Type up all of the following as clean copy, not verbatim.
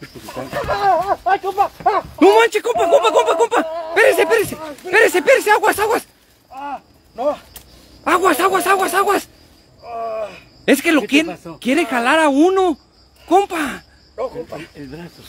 ¡Ay, compa! ¡No manches, compa! ¡Espérese! ¡Aguas! No. ¡Aguas! Es que lo quiere jalar a uno, compa. No, compa. El brazo.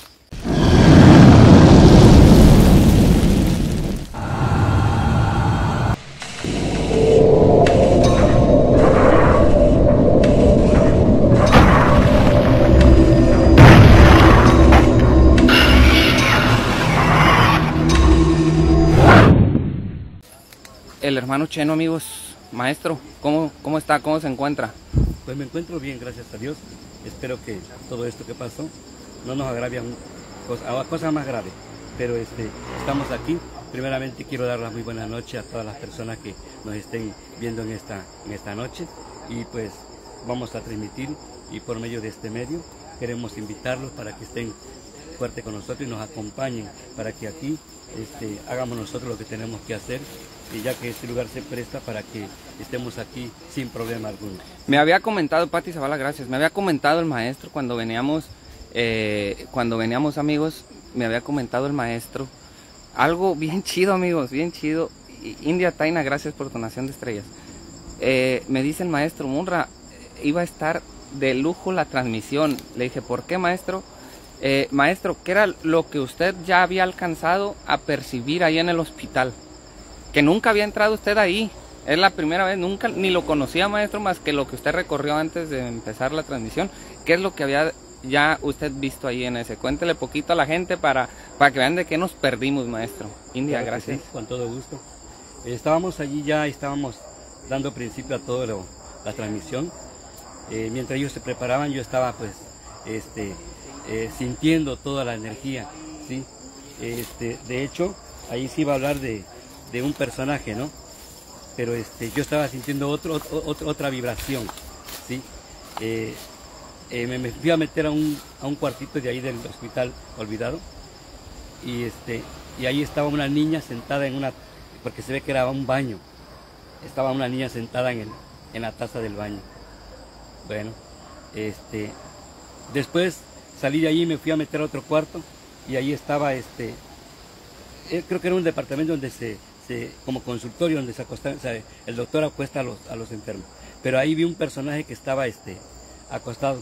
El hermano Cheno, amigos. Maestro, ¿cómo está? ¿Cómo se encuentra? Pues me encuentro bien, gracias a Dios. Espero que todo esto que pasó no nos agravie a cosas más graves. Pero estamos aquí. Primeramente quiero dar las muy buenas noches a todas las personas que nos estén viendo en esta noche. Y pues vamos a transmitir, y por medio de este medio queremos invitarlos para que estén fuerte con nosotros y nos acompañen para que aquí hagamos nosotros lo que tenemos que hacer, y ya que este lugar se presta para que estemos aquí sin problema alguno. Me había comentado, Pati Zavala, gracias, me había comentado el maestro cuando veníamos amigos, me había comentado el maestro algo bien chido, amigos, bien chido. India Taina, gracias por donación de estrellas. Me dice el maestro, Munra, iba a estar de lujo la transmisión. Le dije, ¿por qué, maestro? Maestro, ¿qué era lo que usted ya había alcanzado a percibir ahí en el hospital? Que nunca había entrado usted ahí. Es la primera vez, nunca ni lo conocía, maestro, más que lo que usted recorrió antes de empezar la transmisión. ¿Qué es lo que había ya usted visto ahí en ese? Cuéntele poquito a la gente para que vean de qué nos perdimos, maestro. India, Claro, gracias. sí, con todo gusto. Estábamos allí ya, estábamos dando principio a toda la transmisión. Mientras ellos se preparaban, yo estaba pues sintiendo toda la energía, ¿sí? De hecho, ahí sí iba a hablar de un personaje, ¿no? Pero yo estaba sintiendo otra vibración, ¿sí? Me fui a meter a un cuartito de ahí del hospital olvidado, y ahí estaba una niña sentada porque se ve que era un baño, estaba una niña sentada en la taza del baño. Bueno, después salí de allí y me fui a meter a otro cuarto, y ahí estaba creo que era un departamento donde como consultorio, donde se acostaba, o sea, el doctor acuesta a los enfermos. Pero ahí vi un personaje que estaba acostado,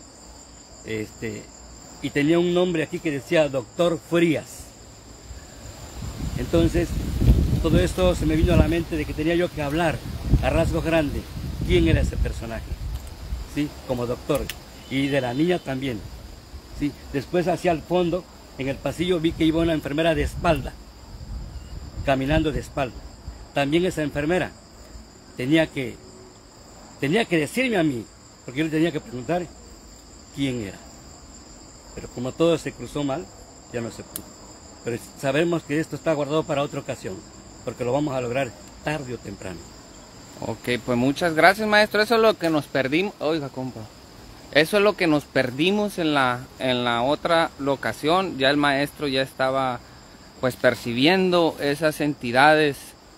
y tenía un nombre aquí que decía Doctor Frías. Entonces, todo esto se me vino a la mente de que tenía yo que hablar a rasgos grandes quién era ese personaje, ¿sí? Como doctor, y de la niña también, ¿sí? Después, hacia el fondo, en el pasillo, vi que iba una enfermera de espalda, caminando de espalda. También esa enfermera tenía que decirme a mí, porque yo le tenía que preguntar quién era. Pero como todo se cruzó mal, ya no se pudo. Pero sabemos que esto está guardado para otra ocasión, porque lo vamos a lograr tarde o temprano. Ok, pues muchas gracias, maestro. Eso es lo que nos perdimos. Oiga, compa. Eso es lo que nos perdimos en la otra locación. Ya el maestro ya estaba pues percibiendo esas entidades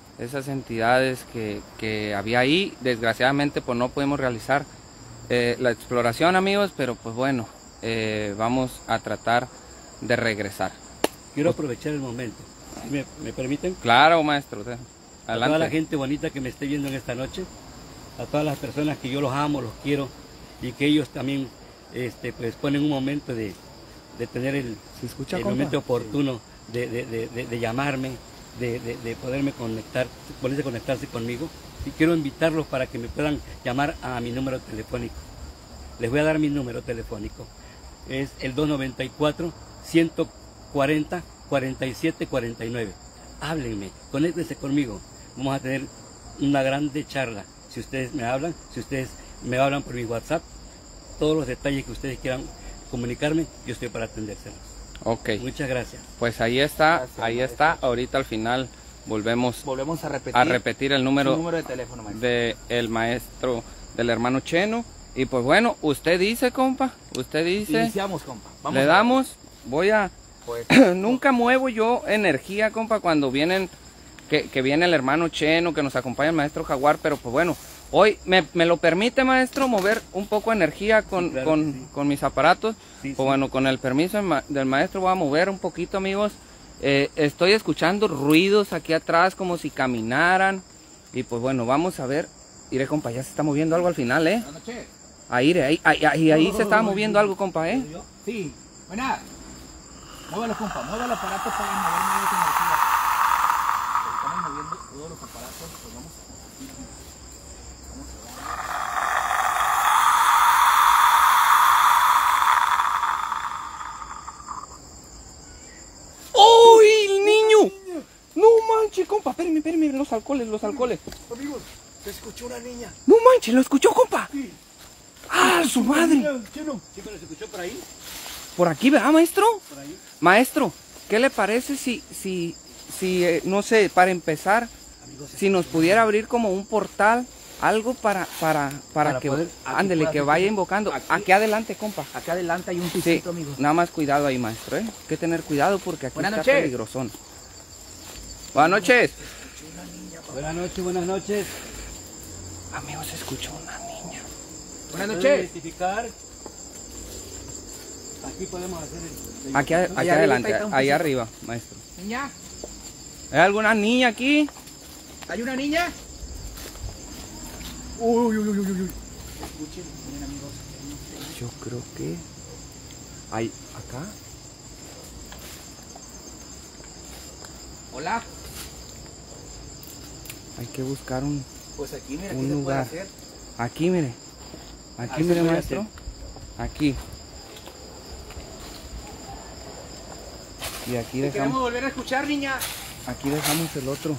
que había ahí. Desgraciadamente pues no pudimos realizar la exploración, amigos, pero pues bueno, vamos a tratar de regresar. Quiero aprovechar el momento, ¿me permiten? Claro, maestro, adelante. A toda la gente bonita que me esté viendo en esta noche, a todas las personas que yo los amo, los quiero, y que ellos también pues ponen un momento de tener el momento oportuno de llamarme, de poderme poderse conectarse conmigo. Y quiero invitarlos para que me puedan llamar a mi número telefónico. Les voy a dar mi número telefónico. Es el 294-140-4749. Háblenme, conéctense conmigo. Vamos a tener una grande charla. Si ustedes me hablan por mi WhatsApp, todos los detalles que ustedes quieran comunicarme, yo estoy para atendérselos. Ok. Muchas gracias. Pues ahí está, Gracias, ahí maestro. está. Ahorita al final volvemos a repetir el número de teléfono, maestro. del maestro, del hermano Cheno. Y pues bueno, usted dice, compa, usted dice. Iniciamos, compa. Vamos Le a- damos, voy a... Pues, Nunca muevo yo energía, compa, cuando vienen, que viene el hermano Cheno, que nos acompaña el maestro Jaguar, pero pues bueno, Hoy, ¿me lo permite, maestro, mover un poco de energía con, Sí, claro que sí. con mis aparatos? Sí, Pues sí. bueno, con el permiso del maestro voy a mover un poquito, amigos. Estoy escuchando ruidos aquí atrás como si caminaran. Y pues bueno, vamos a ver. Iré, compa, ya se está moviendo algo al final, ¿eh? Buenas noches. Ahí se estaba moviendo algo, compa, ¿eh? Sí, buenas. Muévalo, compa, mueva el aparato para mover más energía. Estamos moviendo todos los aparatos, pues vamos a... ¡Uy, el niño! No manches, compa, espérame, los alcoholes. Amigos, se escuchó una niña. No manches, ¿lo escuchó, compa? Sí. ¡Ah, su madre! Chino, ¿siempre se escuchó por ahí? Por aquí, ¿verdad, maestro? Por ahí. Maestro, ¿qué le parece si no sé, para empezar, Amigos, si nos pudiera abrir como un portal, algo para que, poder- aquí ándele, pueda que hacer- vaya invocando? Aquí adelante, compa. Acá adelante hay un Sí, pisito, amigos. nada más cuidado ahí, maestro, ¿eh? Hay que tener cuidado porque aquí Buenas está noches. peligrosón. Buenas noches. Buenas noches. Amigos, se escuchó una niña. Buenas ¿Puede noches. identificar? Aquí podemos hacer el... Aquí arriba adelante, está un ahí pisito. arriba, maestro. Niña, ¿Hay alguna niña aquí? ¿hay una niña? Uy. Escuchen, miren, amigos. Yo creo que hay acá. Hola. Hay que buscar un Pues aquí, mira, Un ¿qué se puede lugar. hacer? aquí, mire. Aquí, Ahí se mire, puede maestro. Aquí. Y aquí Te queremos dejamos, volver a escuchar, niña. aquí dejamos el otro.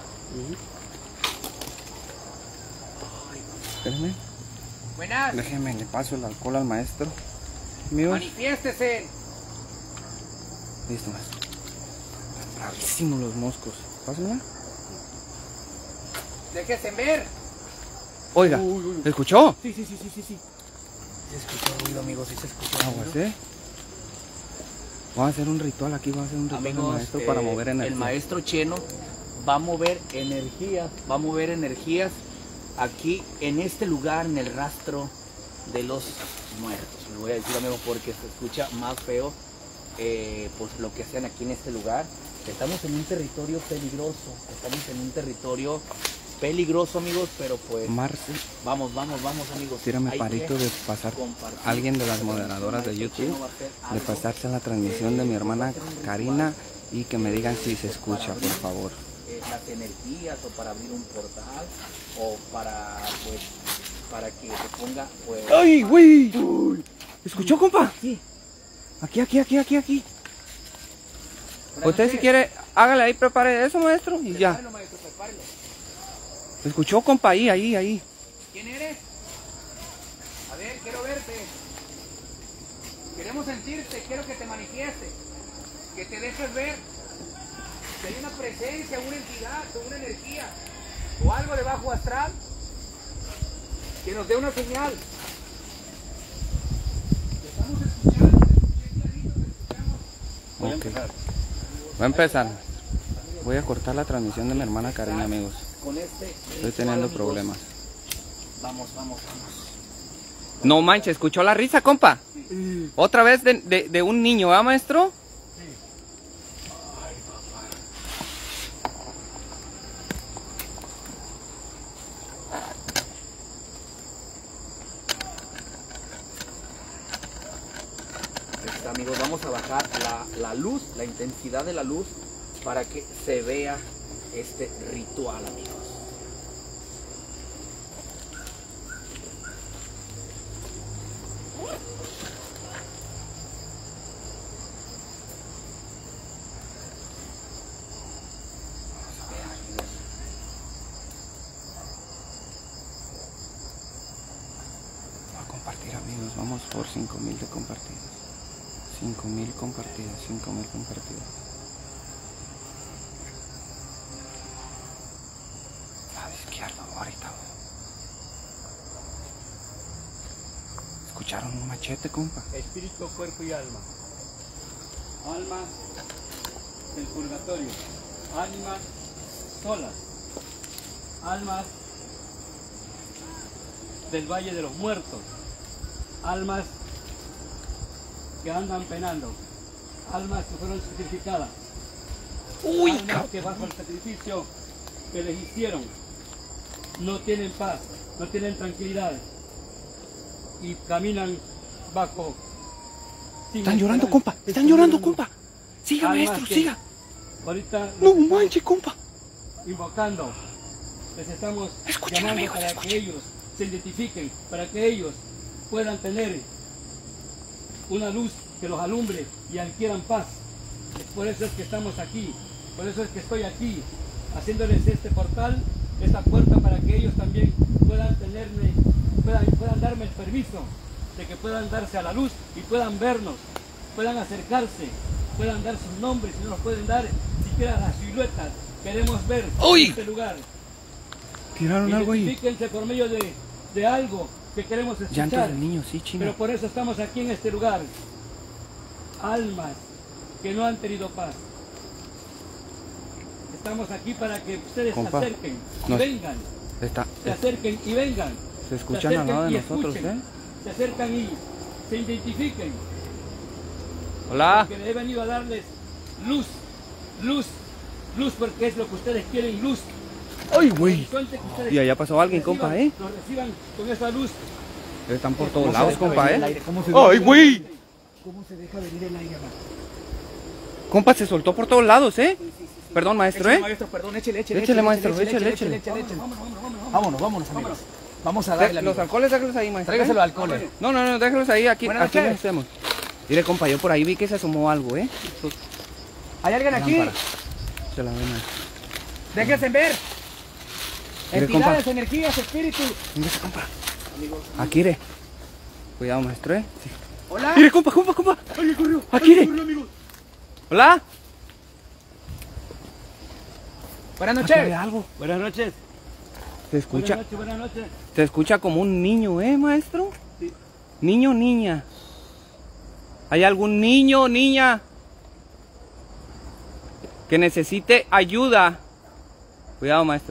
Espérenme. Buenas. Déjenme, le paso el alcohol al maestro. Amigos, Manifiéstese. listo, maestro. Están bravísimos los moscos. Pásenme. Déjese ver. Oiga, ¿se escuchó? Sí. Se escuchó ruido, amigos, sí se escuchó Aguas, ¿eh? Vamos a hacer un ritual aquí, vamos a hacer un ritual al Amigos, maestro para mover energía. el maestro Cheno va a mover energías aquí en este lugar, en el rastro de los muertos. Le voy a decir, amigos, porque se escucha más feo pues lo que hacen aquí en este lugar. Estamos en un territorio peligroso, amigos, pero pues Marce, vamos, amigos. tírame Hay parito que de pasar compartir. alguien de las moderadoras de El maestro YouTube, Cheno va a hacer de algo pasarse a la transmisión de mi hermana Karina y que me digan si se escucha, por favor. las energías o para abrir un portal o para pues para que se ponga pues ¡Ay, güey! ¿Escuchó, compa? sí. Aquí. Usted si quiere, hágale ahí, prepare eso, maestro, y ya. Prepárelo, maestro, prepárelo. ¿Escuchó, compa? Ahí. ¿Quién eres? A ver, quiero verte. Queremos sentirte, quiero que te manifiestes, que te dejes ver. Que hay una presencia, una entidad, o una energía, o algo de bajo astral, que nos dé una señal. Te estamos escuchando, te escuché clarito, te escuchamos. Voy a Ok. empezar. Voy a empezar. Voy a cortar la transmisión de mi hermana Karina, amigos. Con este Estoy teniendo problemas. Vamos. No manches, ¿escuchó la risa, compa? Otra vez de un niño, ¿ah, maestro? Amigos, vamos a bajar la luz, la intensidad de la luz para que se vea este ritual, amigos. Voy a compartir, amigos. Vamos por 5,000 de compartidas. 5,000 compartidas. Lado izquierdo, ahorita. ¿Escucharon un machete, compa? Espíritu, cuerpo y alma. Almas del purgatorio. Ánimas solas. Almas del Valle de los Muertos. Almas que andan penando. Almas que fueron sacrificadas. Uy, Almas que bajo el sacrificio que les hicieron no tienen paz, no tienen tranquilidad y caminan bajo. Están llorando, compa. Están llorando, compa. Siga, maestro, siga. Ahorita No manches, compa. invocando, les estamos Escuchen, llamando amigos, para escuchen. que ellos se identifiquen, para que ellos puedan tener una luz que los alumbre y adquieran paz. Por eso es que estamos aquí, por eso es que estoy aquí, haciéndoles este portal, esta puerta para que ellos también puedan tenerme, puedan darme el permiso de que puedan darse a la luz y puedan vernos, puedan acercarse, puedan dar sus nombres, si no nos pueden dar siquiera las siluetas. Queremos ver ¡Uy! este lugar. Tiraron algo ahí. Identifíquense por medio de algo que queremos Llantos escuchar. del niño, sí, chino. Pero por eso estamos aquí en este lugar. Almas que no han tenido paz. Estamos aquí para que ustedes Compa, se acerquen y nos- vengan. Se acerquen y vengan. Se escuchan al lado de nosotros, escuchen. Se acercan y se identifiquen. Hola. Que he venido a darles luz, luz, luz, porque es lo que ustedes quieren, luz. Ay, güey. Horizonte que ustedes Y allá pasó alguien, reciban, compa, ¿eh? Nos reciban con esa luz. Están por todos ¿Cómo se lados, deja compa, venir el ¿eh? aire? ¿Cómo se ¡Ay, güey! ¿Cómo se deja venir el aire, man? Compa, se soltó por todos lados, ¿eh? Perdón, maestro, Échale, ¿eh? maestro, perdón, échele. Échele, maestro, échele. Vámonos, amigos. Vamos a darle, Los amigos. alcoholes, déjalos ahí, maestro. ¿eh? Tráigaselo alcohol. No, déjalos ahí, aquí, Buenas aquí noches. nos hacemos. Dile, compa, yo por ahí vi que se asomó algo, ¿eh? ¿Hay alguien aquí? Lámpara. Se la ve, maestro. Déjense ver. Mire, Entidades, compa. energías, espíritus. Véngase, compa. Aquí, iré. Cuidado, maestro, ¿eh? Sí. Hola. Mire, compa. Aquí, iré. Hola. Buenas Aquí ve noches. algo. Buenas noches. Se escucha, Buenas noches. se escucha como un niño, ¿eh, maestro? Sí. Niño, niña. ¿Hay algún niño o niña que necesite ayuda? Cuidado, maestro.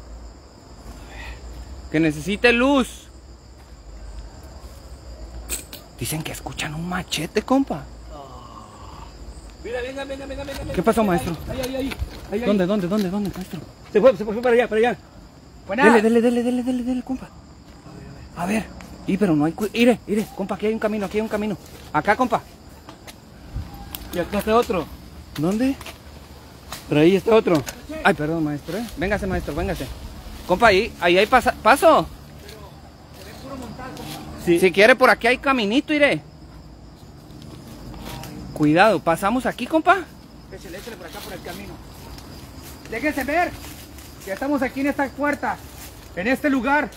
Que necesite luz. Dicen que escuchan un machete, compa. Mira, venga. ¿Qué pasó, maestro? Ahí. ¿Dónde, maestro? Se fue para allá. Buenas. Dele, compa. A ver. Pero no hay... Iré, compa, aquí hay un camino, Acá, compa. Y acá está otro. ¿Dónde? Pero ahí está otro. Ay, perdón, maestro, ¿eh? Véngase, maestro, véngase. Compa, ahí hay paso. Sí. Si quiere, por aquí hay caminito, iré. Cuidado, pasamos aquí, compa. Échele por acá por el camino. Déjense ver. Ya estamos aquí en esta puerta. En este lugar.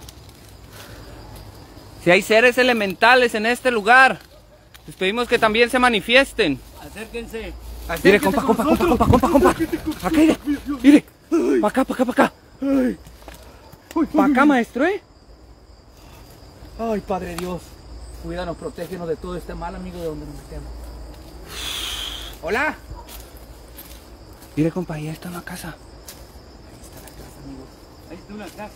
Si hay seres elementales en este lugar, les pedimos que también se manifiesten. Acérquense. Mire, compa. Acá, iré. Pa' acá. Pa' acá, maestro, ¿eh? Ay, Padre Dios. Cuídanos, protégenos de todo este mal, amigo, de donde nos metemos. Hola. Mire, compa, ahí está una casa. Ahí está una casa.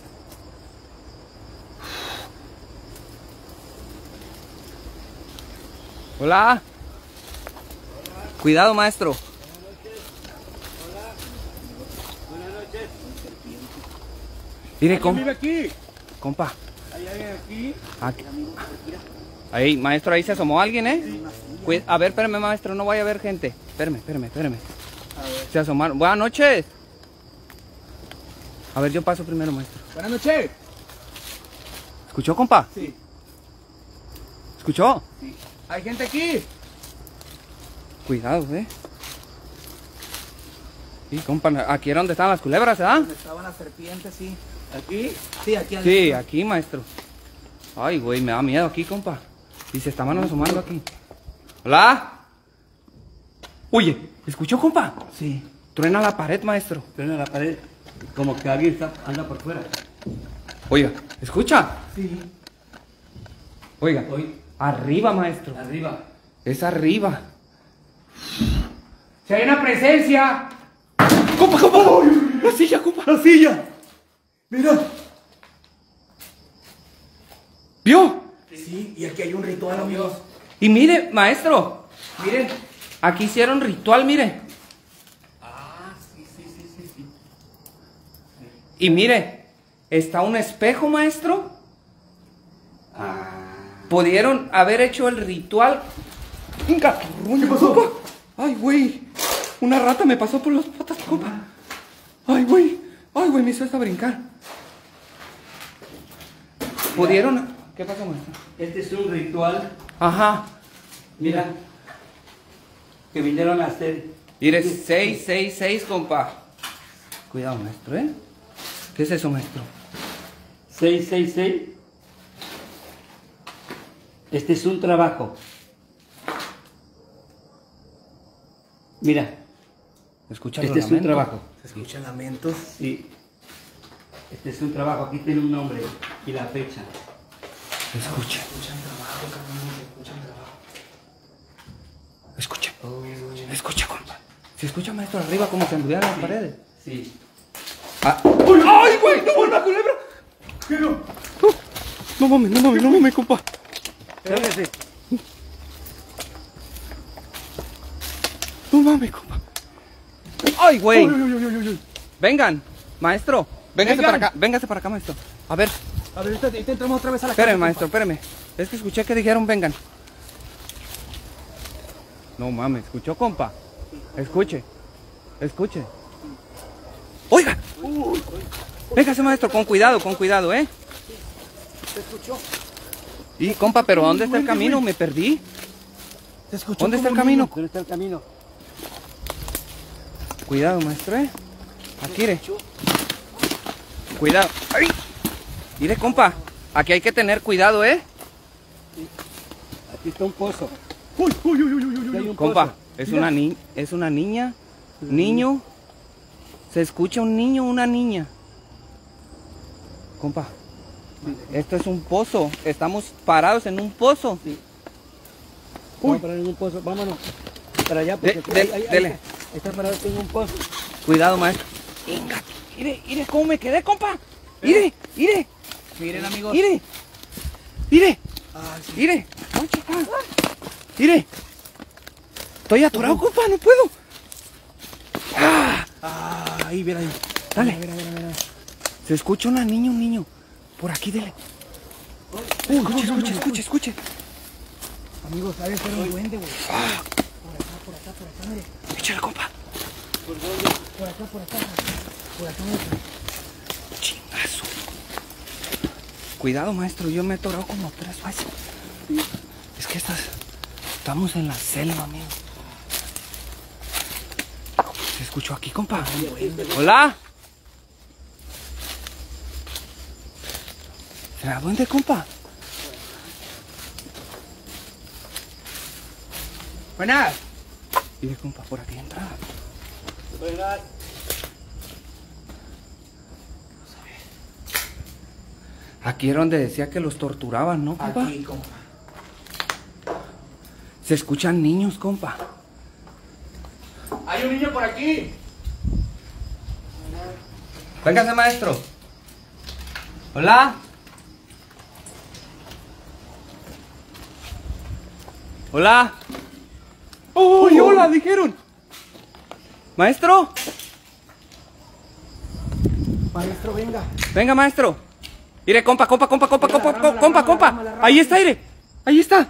Hola. Cuidado, maestro. Buenas noches. Mire, ¿Quién vive aquí? compa. ¿Hay alguien aquí? Aquí. Ahí, maestro, ahí se asomó alguien, ¿eh? A ver, espérame, maestro, no vaya a haber gente. Espérame. Se asomaron. Buenas noches. A ver, yo paso primero, maestro. Buenas noches. ¿Escuchó, compa? Sí. ¿Escuchó? ¿Hay gente aquí? Cuidado, Sí, compa, aquí era donde estaban las culebras, ¿verdad? Donde estaban las serpientes, sí. ¿Aquí? Sí, aquí. Sí, aquí, maestro. Ay, güey, me da miedo aquí, compa. Y se estaban asomando aquí. ¿Hola? Oye, ¿escuchó, compa? Sí. Truena la pared, maestro. Pero en la pared, como que alguien anda por fuera. Oiga, ¿escucha? Sí. Oiga, arriba, maestro. Arriba. Es arriba. Si hay una presencia. ¡Compa! ¡La silla, compa! ¡La silla! Mira. ¿Vio? Sí, y aquí hay un ritual, amigos. Y mire, maestro, miren, aquí hicieron ritual, mire. Ah, sí. Y mire, está un espejo, maestro. Pudieron haber hecho el ritual. ¿Qué pasó? Ay, güey. Una rata me pasó por las patas, compa. Ay, güey, me hizo hasta brincar. Pudieron... ¿Qué pasó, maestro? Este es un ritual, Ajá. mira, que vinieron a hacer. Mire, 666, compa. Cuidado, maestro, ¿eh? ¿Qué es eso, maestro? 666. Este es un trabajo. Mira, Escucha este es un trabajo. Se escuchan lamentos. Sí. Este es un trabajo. Aquí tiene un nombre y la fecha. Escucha. Escuchan trabajo, carnal, se escuchan trabajo. Escucha. Escucha, compa. Se escucha, maestro, arriba como se anduvieran las paredes. Sí. Ah. ¡Ay, güey! ¡No, una culebra! ¿Qué no? No mames, compa. Espérate. No mames, compa. ¡Ay, güey! Vengan, maestro. Véngase Vengan. para acá, véngase para acá, maestro. A ver, A ver, ahorita entramos otra vez a la espéreme, casa, maestro, espéreme. Es que escuché que dijeron vengan. No mames, ¿escuchó, compa? Escuche. ¡Oiga! Véngase, maestro, con cuidado, ¿eh? ¿Se escuchó? Y, compa, pero ¿dónde está el camino? Me perdí. ¿Se escuchó? ¿Dónde está el como un camino? niño? ¿Dónde está el camino? Cuidado, maestro, ¿eh? Aquí, iré. Cuidado. ¡Ay! Mire, compa, aquí hay que tener cuidado, ¿eh? Aquí está un pozo. Uy. Aquí hay un Compa, pozo. es una niña, niño. Se escucha un niño, una niña. Compa, esto es un pozo. Estamos parados en un pozo. Vamos a parar en un pozo. Vámonos. Para allá porque Dele. está parado en un pozo. Cuidado, maestro. Venga, mire cómo me quedé, compa. Mire. Miren, amigos. Mire. Ay, sí. Mire. Mire. Estoy atorado, compa, no puedo. Ahí, mira ahí. Dale. Mira. Se escucha un niño. Por aquí, dele. Escuche. Amigos, ha de ser un duende, güey. Por acá, mire. Échale, compa. Por acá, mire. Chingazo. Cuidado, maestro, yo me he atorado como 3 veces. Es que estamos en la selva, amigo. ¿Se escuchó aquí, compa? Hola. ¿Será duende, compa? Buenas. Mire, compa, por aquí entrada. Buenas. Aquí era donde decía que los torturaban, ¿no, compa? Aquí, compa. Se escuchan niños, compa. Hay un niño por aquí. Véngase, maestro. Hola. Hola. ¡Uy, hola! Dijeron. Maestro. Maestro, venga. Venga, maestro. Mire, compa. Rámala. Ahí está, mire. Ahí está.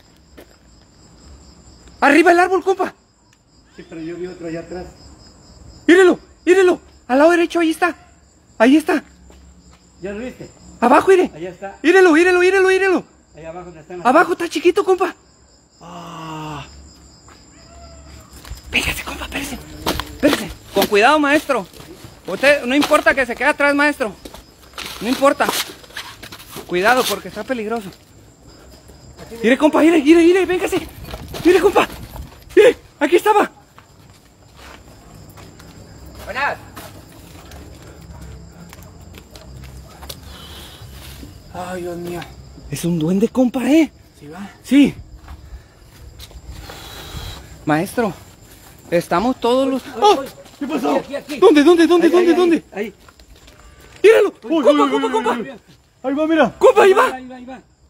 Arriba el árbol, compa. Sí, pero yo vi otro allá atrás. Mírelo. Al lado derecho, ahí está. ¿Ya lo viste? Abajo, mire. Allá está. Mírelo. Allá abajo donde están las... Abajo está chiquito, compa. Ah. Véngase, compa, espérese. Con cuidado, maestro. Usted, no importa que se quede atrás, maestro. No importa. Cuidado, porque está peligroso. Mire, compa, mire, véngase. Mire, compa. Mire, aquí estaba. Buenas. Ay, Dios mío. Es un duende, compa, ¿eh? ¿Sí va? Sí. Maestro, estamos todos los... ¡Oh! ¿Qué pasó? Aquí. ¿Dónde? Ahí. Míralo. Compa. Ahí va, mira. Compa, ahí va.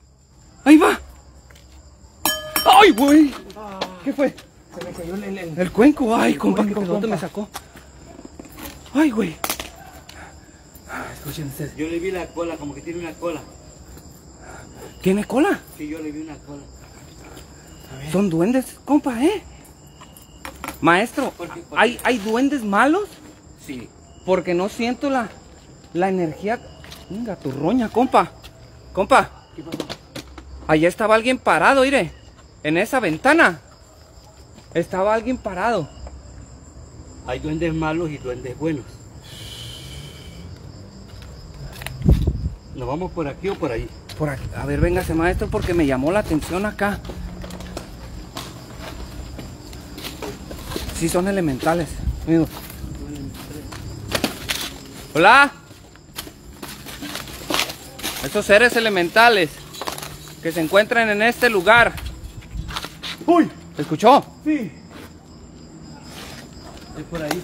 Ahí va. ¡Ay, güey! ¿Qué fue? Se me cayó El cuenco. Ay, compa, qué cuenco, pedote compa. me sacó. Ay, güey. Escuchen ustedes. Yo le vi la cola, como que tiene una cola. ¿Tiene cola? Sí, yo le vi una cola. Son duendes, compa, ¿eh? Maestro, ¿Por qué? ¿hay duendes malos? Sí. Porque no siento la energía. Venga, tu roña, compa. Compa, ¿Qué pasó? allá estaba alguien parado, mire. En esa ventana. Estaba alguien parado. Hay duendes malos y duendes buenos. ¿Nos vamos por aquí o por ahí? Por aquí. A ver, véngase, maestro, porque me llamó la atención acá. Sí, son elementales. Amigo. Hola. Estos seres elementales que se encuentran en este lugar. ¡Uy! ¿Escuchó? Sí. Es por ahí.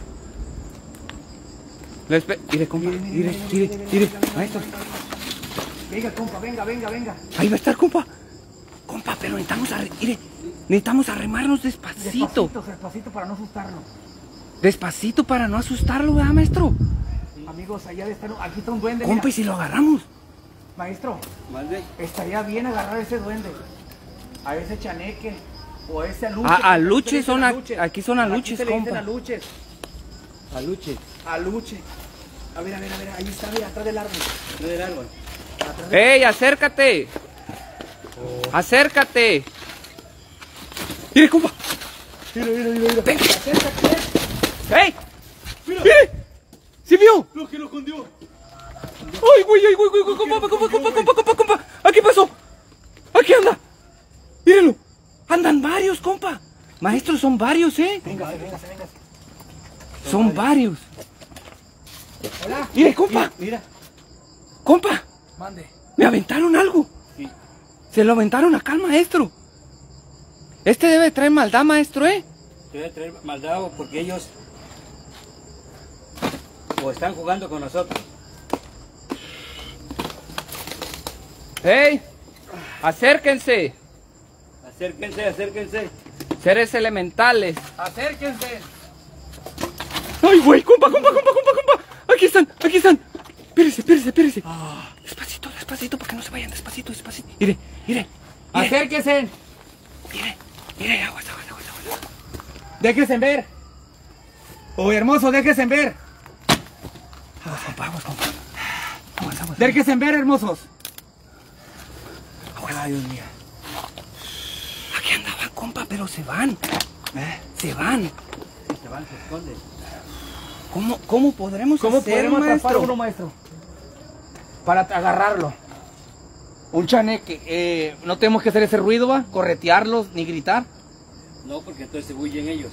Mire, compa. Mire. Maestro. Venga, compa, venga. Ahí va a estar, compa. Compa, pero necesitamos arremarnos despacito. Despacito para no asustarlo. Despacito para no asustarlo, ¿verdad, maestro? Amigos, allá de estar, aquí está un duende. Compa, mira. ¿y si lo agarramos? Maestro, Mande. estaría bien agarrar a ese duende. A ese chaneque. O a ese aluche. Aluches se le dicen son aluches. aquí son aluches, Aquí se le dicen compa. aluches. Aluche. Aluche. A ver, ahí está, mira, atrás del árbol. No del árbol. Atrás del... ¡Ey, acércate! ¡Acércate! ¡Mire, compa! Mira. Ven. Acércate. ¡Ey! ¡Mire! ¿Sí vio? Lo que lo escondió. ¡Ay, güey! ¡Compa! ¿Aquí pasó? ¡Aquí anda! ¡Míralo! ¡Andan varios, compa! Maestros, son varios, ¿eh? Véngase. Son varios. Hola. ¡Mire, compa! Mira. ¡Compa! Mande. ¡Me aventaron algo! Sí. Se lo aventaron acá al maestro. Este debe traer maldad, maestro, ¿eh? Debe traer maldad porque ellos o están jugando con nosotros. ¡Ey! ¡Acérquense! Acérquense. Seres elementales. Acérquense. ¡Ay, güey! ¡Compa! Aquí están. Espérese. Despacito, para que no se vayan. Despacito. Mire. Acérquense. Mire, aguas. Déjense ver. Oh, hermoso, déjense ver. Aguas, compa. Aguas. Déjense ver, hermosos. Ay, Dios mío. Aquí andaban, compa, pero se van. Se van. Si se van, se esconden. ¿Cómo podremos ¿Cómo hacer, podemos atrapar maestro? uno, maestro? Para agarrarlo. Un chaneque. No tenemos que hacer ese ruido, ¿va? Corretearlos, ni gritar. No, porque entonces se huyen ellos.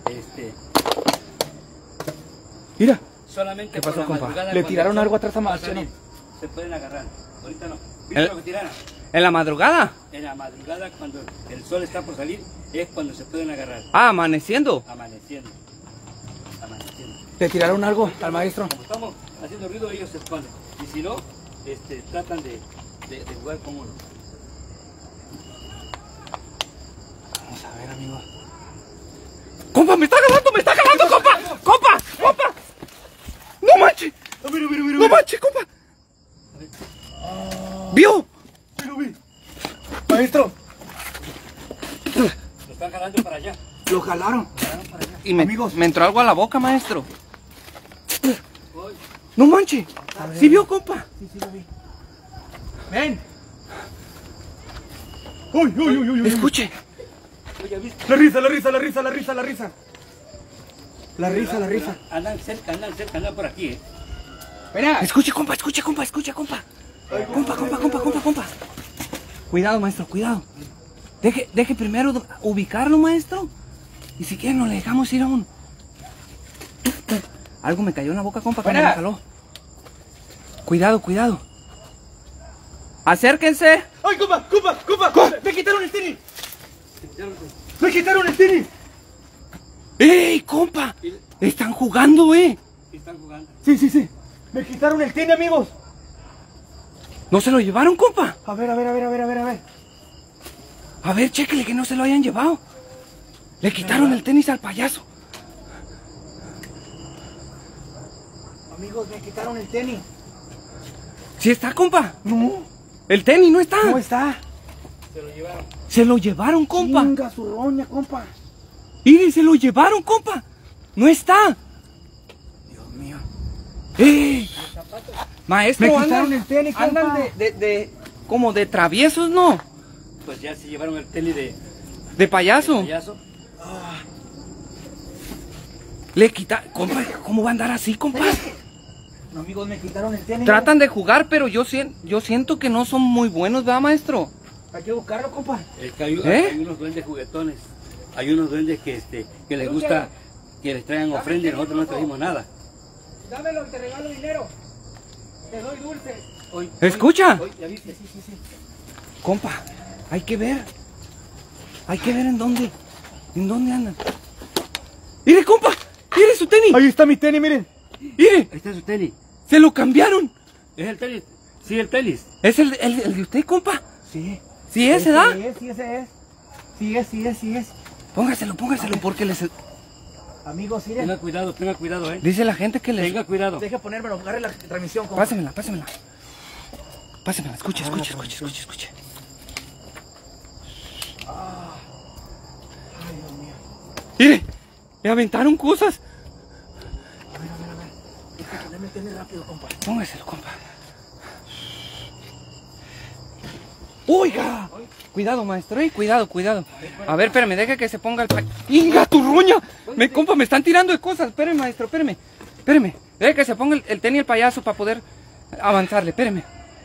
Mira. Solamente ¿Qué pasó, por la compa? madrugada, Le cuando tiraron el sol algo atrás a va Marciano. salir, se pueden agarrar. Ahorita no. ¿Viste lo que tiraron? ¿En la madrugada? En la madrugada, cuando el sol está por salir, es cuando se pueden agarrar. Ah, amaneciendo. Amaneciendo. Le tiraron algo al maestro. Como estamos haciendo ruido, ellos se esconden. Y si no, tratan de jugar con uno. Vamos a ver, amigo. ¡Compa, me está agarrando, compa! ¡Compa! ¡No manches! ¡No manches, compa! ¿Vio? Maestro, Lo están jalando para allá. lo jalaron. Y me entró algo a la boca, maestro. ¡No manches! ¿Sí vio, compa? Sí, lo vi. Ven. Escuche. Oye, ¿viste? La risa. Andan cerca, andan por aquí, Espera. Escuche, compa. Compa. Cuidado, maestro, cuidado. Deje primero ubicarlo, maestro. Y si quiere nos le dejamos ir a uno. Algo me cayó en la boca, compa, cuando me jaló. Cuidado. Acérquense. ¡Ay, compa! ¡Me quitaron el tenis! ¡Ey, compa! Están jugando, ¿Sí están jugando? Sí. Me quitaron el tenis, amigos. ¿No se lo llevaron, compa? A ver, a ver, a ver, a ver, a ver, a ver. A ver, chéquele que no se lo hayan llevado. Le quitaron el tenis al payaso. Amigos, me quitaron el tenis. ¿Sí está, compa? No, El tenis no está. no está. Se lo llevaron, compa. Chinga su roña, compa. Mire, se lo llevaron, compa. No está. Dios mío. Maestro, Me andan, quitaron el tenis, compa. andan como de traviesos, ¿no? Pues ya se llevaron el tenis De payaso. payaso. Le quita... Compa, ¿cómo va a andar así, compa? No, amigos, me quitaron el tenis. Tratan de jugar, pero yo siento que no son muy buenos, ¿verdad, maestro? Hay que buscarlo, compa. Es que hay unos duendes juguetones. Hay unos duendes que les gusta que les traigan ofrenda y nosotros no trajimos nada. Dámelo y te regalo dinero. Te doy dulces. ¿Escucha? ¿Ya viste? Sí, sí, sí. Compa, hay que ver. Hay que ver en dónde andan. ¡Mire, compa! ¡Mire su tenis! Ahí está mi tenis, miren. ¡Mire! Ahí está su tenis. ¡Se lo cambiaron! ¿Es el tenis? Sí, el tenis. ¿Es el de usted, compa? Sí. Sí, ese, ¿da? Sí, ese es. Sí es. Póngaselo, porque les... Amigos, miren. Tenga cuidado, Dice la gente que les... Tenga cuidado. Deja ponérmelo, agarre la transmisión, compa. Pásemela. Escuche. Ay, Dios mío. Mire, le aventaron cosas. A ver. Déjame el tenis rápido, compa. Póngaselo, compa. ¡Oiga! Cuidado, maestro, cuidado. A ver, espérame, deja que se ponga el ¡Inga, tu roña! Compa, me están tirando de cosas. Espérame, maestro, espérame. Deja que se ponga el tenis y el payaso para poder avanzarle, espérame.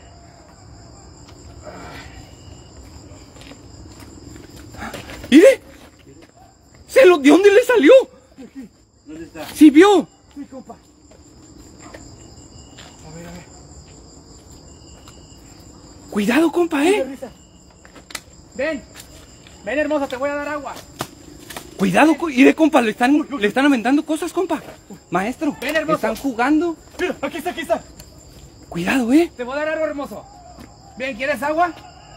¡Mire! ¿De dónde le salió? ¿Dónde está? ¿Sí vio? Sí, compa. A ver. Cuidado, compa, Ven, hermosa, te voy a dar agua. Cuidado, compa, le están aventando cosas, compa. Maestro, Ven, hermoso. están jugando. Mira, aquí está. Cuidado, Te voy a dar algo, hermoso. Ven, ¿quieres agua?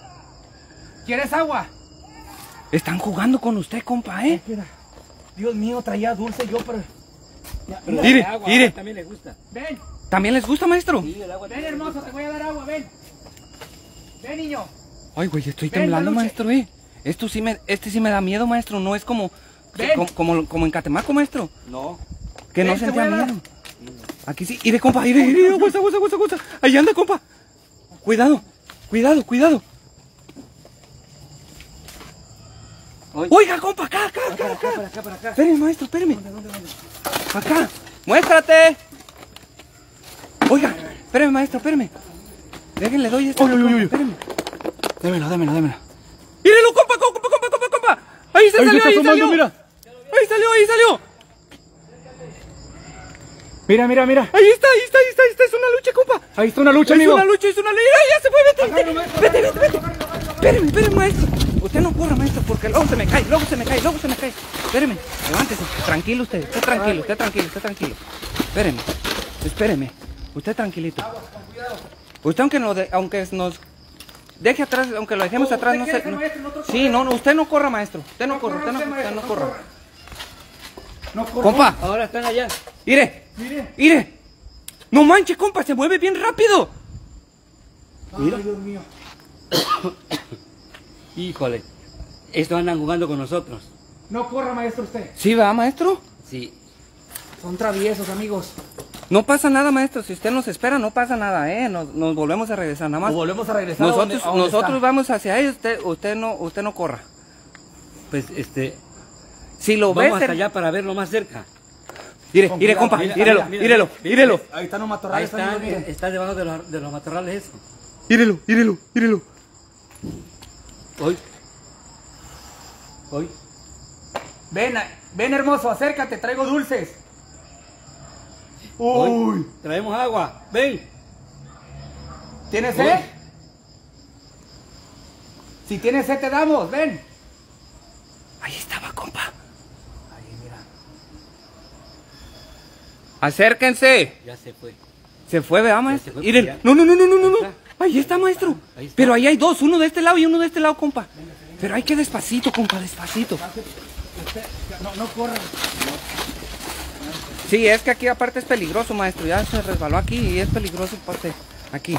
Están jugando con usted, compa, Mira. Dios mío, traía dulce yo, pero... Pero Mire, el agua mire. también les gusta. Ven, ¿También les gusta, maestro? Sí, el agua ven, también les hermoso, gusta. te voy a dar agua, ven. Ven, niño. Ay, güey, estoy Ven, temblando, peluche. maestro, Este sí me da miedo, maestro. No es como Ven. como en Catemaco, maestro. No. Que Ven, no te sentía voy a dar. miedo. Aquí sí. Iré, compa, iré. Aguanta. Ahí anda, compa. Cuidado. Oiga, compa, acá. Para acá. Espérame, maestro, espérame. Acá. Muéstrate. Oiga, espérame, maestro, espérame. Déjenle, doy esto. Espérame. Dámelo. ¡Mírelo, compa! ¡Ahí se Ahí se salió, está ahí asomando, salió! mira. ¡Ahí salió! Mira. ¡Ahí está! ¡Es una lucha, compa! Ahí está una lucha, ¡Es amigo. una lucha! ¡Ay, ya se fue! Agárralo, maestro. ¡Vete! Espérame, maestro. Usted no corra, maestro, porque luego se me cae. Espéreme, levántese. Tranquilo usted. Esté tranquilo. Espéreme. Usted tranquilito. Usted aunque nos deje atrás, aunque lo dejemos atrás, no sé. Sí, no, usted no corra, maestro. Usted no corra. No corro. Compa, Ahora están allá. mire. No manche, compa, se mueve bien rápido. Mira. Ay, Dios mío. Híjole. Estos andan jugando con nosotros. No corra, maestro, usted. ¿Sí va, maestro? Sí. Son traviesos, amigos. No pasa nada, maestro. Si usted nos espera, no pasa nada, Nos volvemos a regresar, nada más. O volvemos a regresar a donde Nosotros está. vamos hacia ellos, usted no corra. Pues Si lo vamos ves, hasta allá para verlo más cerca. Mire, Con mire, cuidado, compa, mira, mírelo. Ahí están los Ahí matorrales, está, amigos, miren. está debajo de los matorrales eso. Mírelo. Hoy. Ven, hermoso, acércate, traigo dulces. Hoy. Traemos agua. Ven. ¿Tienes sed? Si tienes sed te damos, ven. Ahí estaba, compa. Ahí, mira. Acérquense. Ya se fue. Se fue, ¿verdad, maestro? se fue, Miren. ya. No. Ahí está. Ahí está, maestro. Ahí está. Pero ahí hay dos, uno de este lado y uno de este lado, compa. Pero hay que despacito, compa, despacito. No corran. Sí, es que aquí aparte es peligroso, maestro. Ya se resbaló aquí y es peligroso aparte. Aquí.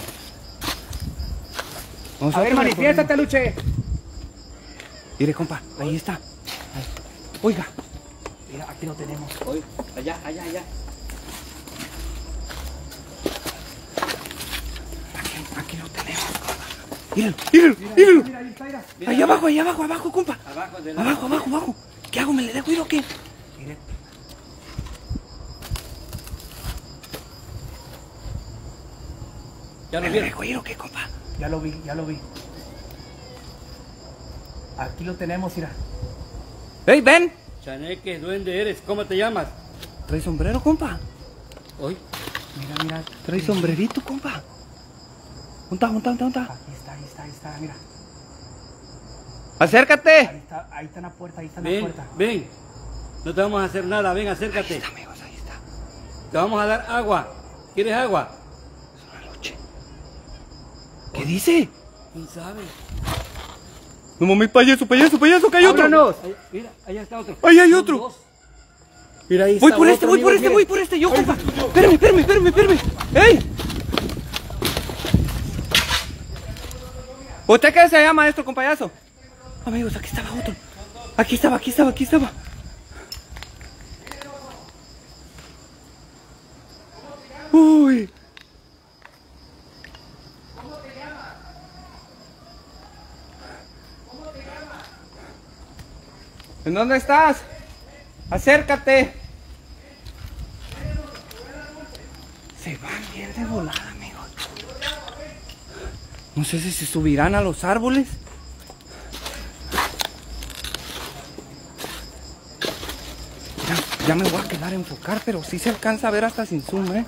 A ver, manifiéstate, Luche. Mire, compa, ahí está. Ahí. Oiga. Mira, aquí lo tenemos. Hoy, allá. Aquí lo tenemos, compa. Míralo. Mira, ahí está, mira. Ahí abajo, compa. Abajo. ¿Qué hago? ¿Me le dejo ir o qué? Mire. ¿Ya ¿Me lo le vieron? dejo ir o qué, compa? Ya lo vi. Aquí lo tenemos, mira. ¡Ey, ven! Chaneque, duende eres, ¿cómo te llamas? ¿Trae sombrero, compa? Hoy. Mira. ¿Trae sombrerito, compa? ¿Dónde está? Ahí está, mira. ¡Acércate! Ahí está en la puerta, Ven. No te vamos a hacer nada, ven, acércate. Amigos, ahí está. Te vamos a dar agua. ¿Quieres agua? Es una noche. ¿Qué dice? ¿Quién sabe? No mames, payaso, que hay otro. ¡Ábranos! Mira, allá está otro. Ahí hay Son otro. dos. Mira, ahí Voy está por otro, este, voy amigos, por miren. este, yo, compa. Espérame. ¡Ey! ¿Usted qué se llama esto, compayazo? Amigos, aquí estaba otro. Aquí estaba. Uy. ¿En dónde estás? Acércate. Se van bien de volada, amigos. No sé si se subirán a los árboles. Ya me voy a quedar a enfocar, pero sí se alcanza a ver hasta sin zoom, ¿eh?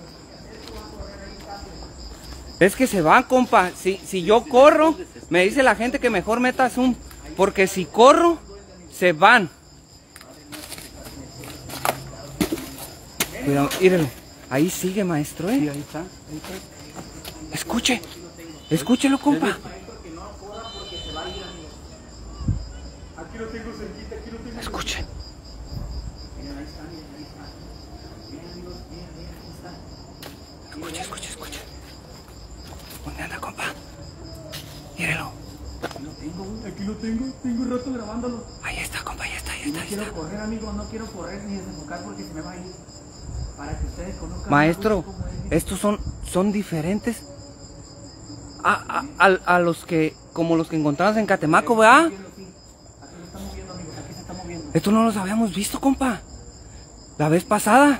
Es que se van, compa. Si yo corro, me dice la gente que mejor meta zoom. Porque si corro, se van. Cuidado, mírelo. Ahí sigue, maestro, ¿eh? Sí, ahí está. Escúchelo, compa. Escuche. Escuche. ¿Dónde anda, compa? Mírelo. Aquí lo tengo un rato grabándolo. Ahí está, compa, ahí está. No quiero correr, amigo, no quiero correr ni desenfocar porque se me va a ir. Para que ustedes conozcan. Maestro, cómo es. estos son diferentes a los que, como los que encontramos en Catemaco, ¿verdad? Aquí se está moviendo, amigos, aquí se está moviendo. Esto no los habíamos visto, compa. La vez pasada.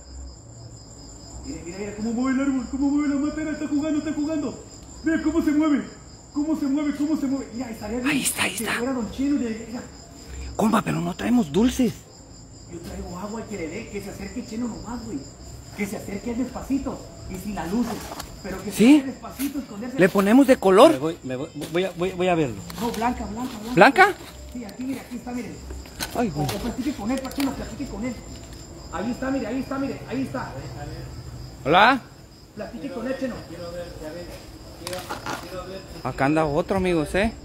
Mira, cómo mueve el árbol, cómo mueve la matera, está jugando. Mira cómo se mueve. Mira, estaría bien. Ahí está. Que fuera Don Chino, mira. Compa, pero no traemos dulces. Yo traigo agua y que le dé, que se acerque Cheno nomás, güey. Que se acerque él despacito y sin las luces. Pero que se ¿Sí? acerque despacito, esconderse. Le ponemos de Me color. voy a verlo. No, blanca. ¿Blanca? Sí, aquí está, miren. Ay, O güey. platique con él, Cheno, platique con él. Ahí está, mire, ahí está. Hola. Platique con él, Cheno. Acá anda otro, amigos, ¿eh?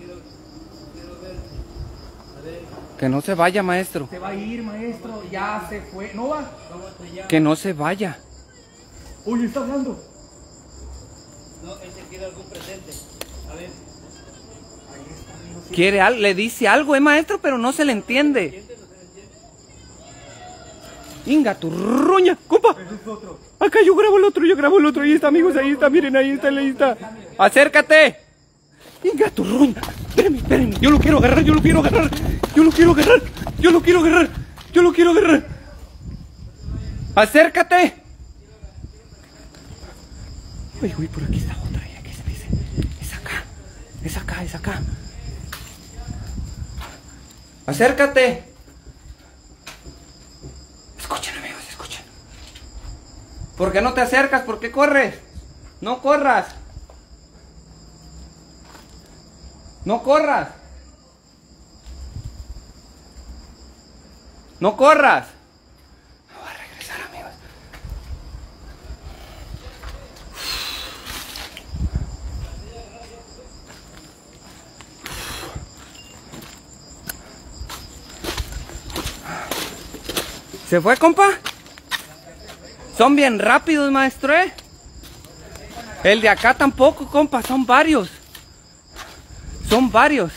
Que no se vaya, maestro. Se va a ir, maestro, ya se fue. ¿No va? Que no se vaya. Oye, está hablando. No, ese quiere algún presente. A ver. Quiere algo, le dice algo, maestro, pero no se le entiende. Inga, tu ruña, compa. Acá yo grabo el otro, ahí está, amigos, ahí está, miren, ahí está. Acércate. Inga, tu ruña. Espérenme, yo lo quiero agarrar. Acércate. Uy, por aquí está otra, ya que se dice. Es acá. Acércate. Escuchen, amigos, escuchen. ¿Por qué no te acercas? ¿Por qué corres? No corras. No corras. No corras. Me voy a regresar, amigos. ¿Se fue, compa? Son bien rápidos, maestro, ¿eh? El de acá tampoco, compa, son varios. Son varios.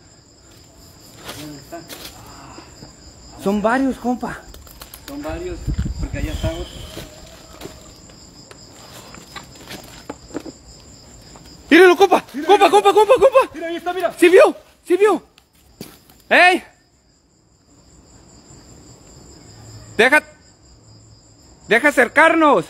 Son varios, compa. Son varios, porque allá está otro. Míralo, compa. Compa. Mira, ahí está, mira. ¿Sí vio? ¡Ey! Deja acercarnos.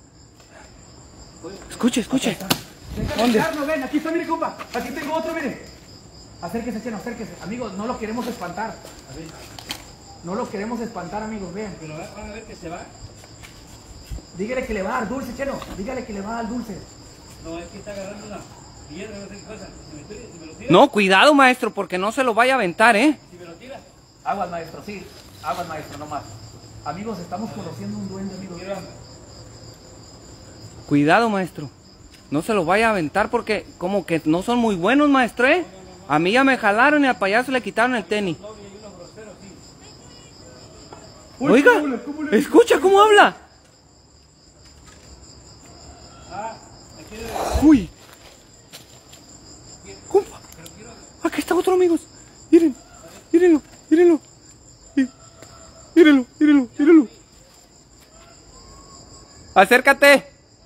Escuche. ¿Dónde? Ven, aquí está, mire, compa. Aquí tengo otro, mire. Acérquese, Cheno, acérquese. Amigos, no lo queremos espantar. No lo queremos espantar, amigos, vean. Pero van a ver que se va. Dígale que le va a dar dulce, Cheno. Dígale que le va a dar dulce. No, es que está agarrando una piedra, no sé qué cosa. Si me lo tira. No, cuidado, maestro, porque no se lo vaya a aventar, ¿eh? Si me lo tira. Aguas, maestro, sí. Aguas, maestro, no más. Amigos, estamos conociendo un duende, amigos. Cuidado, maestro. No se lo vaya a aventar porque como que no son muy buenos, maestro, ¿eh? A mí ya me jalaron y al payaso le quitaron el tenis. Oiga, escucha cómo habla. Uy. Compa. Aquí está otro, amigos. Mírenlo. Mírenlo. Acércate.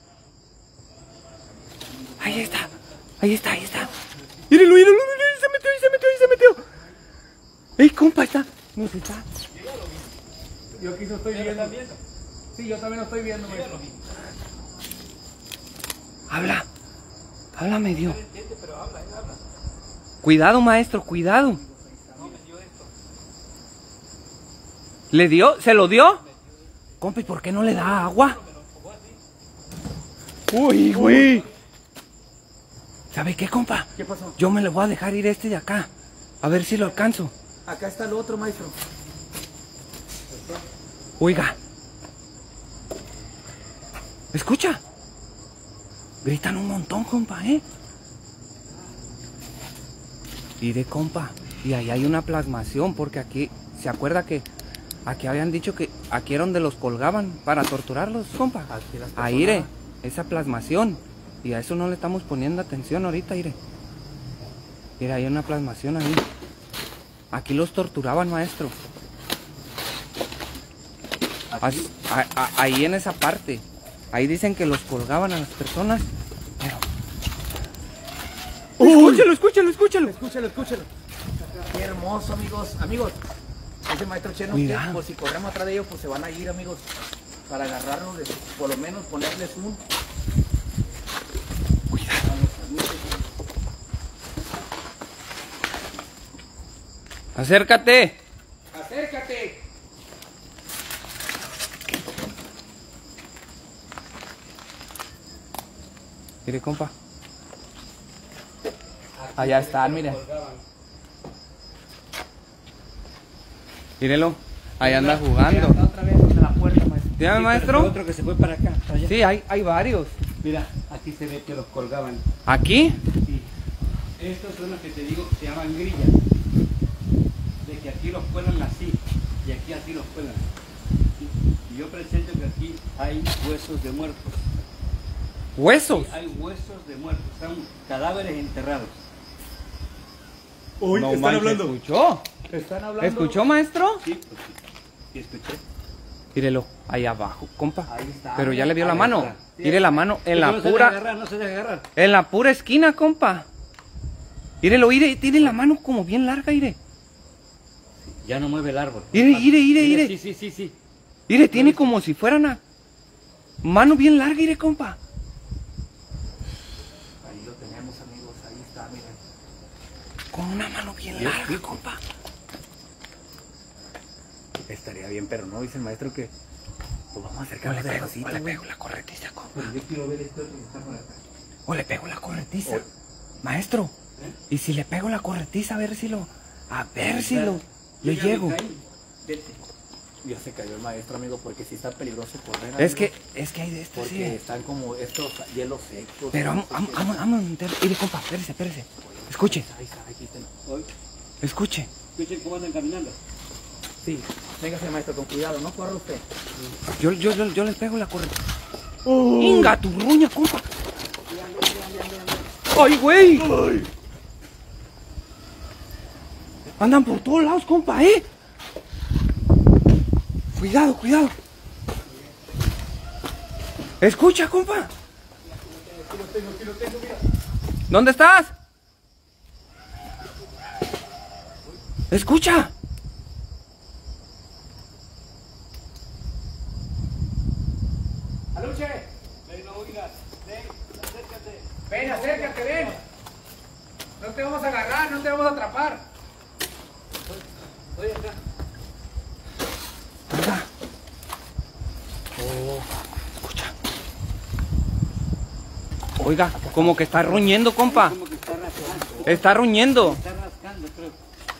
Ahí está. Mírenlo. Se metió. Ey, compa, está. No se está. Yo aquí lo estoy viendo. Sí, yo también lo estoy viendo, maestro. Habla medio. Cuidado, maestro, cuidado. ¿Le dio? ¿Se lo dio? Compa, ¿y por qué no le da agua? Uy, güey. ¿Sabe qué, compa? ¿Qué pasó? Yo me le voy a dejar ir este de acá. A ver si lo alcanzo. Acá está el otro, maestro. Oiga. ¿Escucha? Gritan un montón, compa, ¿eh? Y de compa. Y ahí hay una plasmación, porque aquí, ¿se acuerda que aquí habían dicho que aquí era donde los colgaban para torturarlos, compa? Ahí, iré, esa plasmación. Y a eso no le estamos poniendo atención ahorita, iré. Mira, hay una plasmación ahí. Aquí los torturaban, maestro. Ahí en esa parte. Ahí dicen que los colgaban a las personas. Pero... Escúchalo. Qué hermoso, amigos. Amigos, ese maestro Cheno, que por si corremos atrás de ellos, pues se van a ir, amigos. Para agarrarlos, por lo menos ponerles un... Cuidado. Acércate. Mire, compa. Allá están, mire. Mírelo. Ahí anda jugando. Otra vez en la puerta, maestro. ¿Dígame, maestro? Otro que se fue para acá, para allá. Sí, hay varios. Mira, aquí se ve que los colgaban. ¿Aquí? Sí. Estos son los que te digo que se llaman grillas. De que aquí los cuelan así. Y aquí así los cuelan. ¿Sí? Y yo presento que aquí hay huesos de muertos. ¿Huesos? Sí, hay huesos de muertos. Son cadáveres enterrados. Uy, no, están hablando. ¿Escuchó? Están hablando. ¿Escuchó, maestro? Sí, pues sí. Sí, escuché. Mírelo, ahí abajo, compa. Ahí está. Pero ya le vio la Ahí mano. está. Mire la mano en la No se deja pura. agarrar, no se deja agarrar. En la pura esquina, compa. Mírelo, tiene la mano como bien larga, mire. Ya no mueve el árbol. Mire. Sí. Mire, tiene como si fuera una mano bien larga, mire, compa. Ahí lo tenemos, amigos. Ahí está, miren. Con una mano bien larga, compa. Estaría bien, pero no, dice el maestro que... Pues vamos a acercarnos de O le pego la corretiza, compa. Pero yo quiero ver esto que está por acá. O le pego la corretiza. Maestro, ¿y si le pego la corretiza a ver si lo... A ver si lo... Le llego. Ya se cayó el maestro, amigo, porque sí está peligroso correr. Es que hay de estos, porque sí. están como estos hielos secos. Pero vamos a meter... Mire, compa, espérese. Escuche. Ahí está, aquí está. Escuche. Escuchen cómo andan caminando. Sí. Véngase, maestro, con cuidado, no corra usted. Yo les pego la corriente. ¡Inga, tu ruña, compa! ¡Ay, güey! Andan por todos lados, compa, ¿eh? Cuidado, cuidado. Escucha, compa. Aquí lo tengo, mira. ¿Dónde estás? Escucha. ¡Aluche! Ven, no oigas. Ven, acércate. Ven, acércate, ven. No te vamos a agarrar, no te vamos a atrapar. Oye, acá. Oiga. Escucha. Oiga, como que está ruñendo, compa. Como que está rascando. Está ruñendo. Está rascando, creo.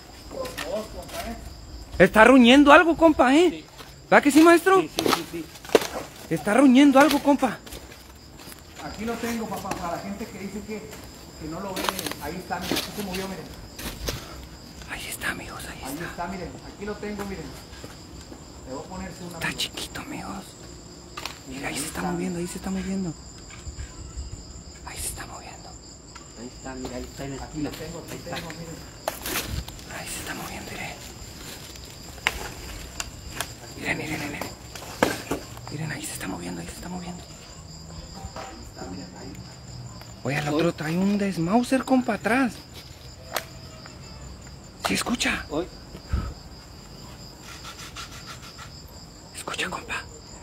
Está ruñendo algo, compa, ¿eh? Sí. ¿Verdad que sí, maestro? Sí. Está ruñendo algo, compa. Aquí lo tengo, papá, para la gente que dice que no lo ve. Ahí está, miren, aquí se movió, miren. Ahí está, amigos, ahí Ahí está. está, miren, aquí lo tengo, miren. Le voy a ponerse una. Está chiquito, amigos. Mira, ahí se está moviendo, ahí se está moviendo. Ahí se está moviendo. Ahí está, mira, ahí está en el Aquí lo tengo, miren. Ahí se está moviendo, miren. Miren. Miren, ahí se está moviendo, ahí se está moviendo. Oye, el otro trae un desmauser, compa, atrás. ¿Sí escucha? Hoy. Escucha, compa.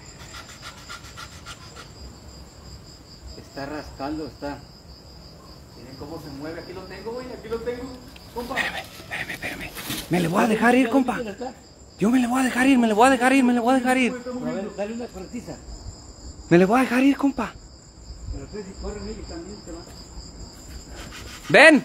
Está rascando, está. Miren cómo se mueve, aquí lo tengo, güey, aquí lo tengo. Compa. Espérame. Me le voy a dejar ir, compa. Yo me le voy a dejar ir. A ver, dale una cortiza. Me le voy a dejar ir, compa. Pero tú si corren ellos también te van. ¡Ven!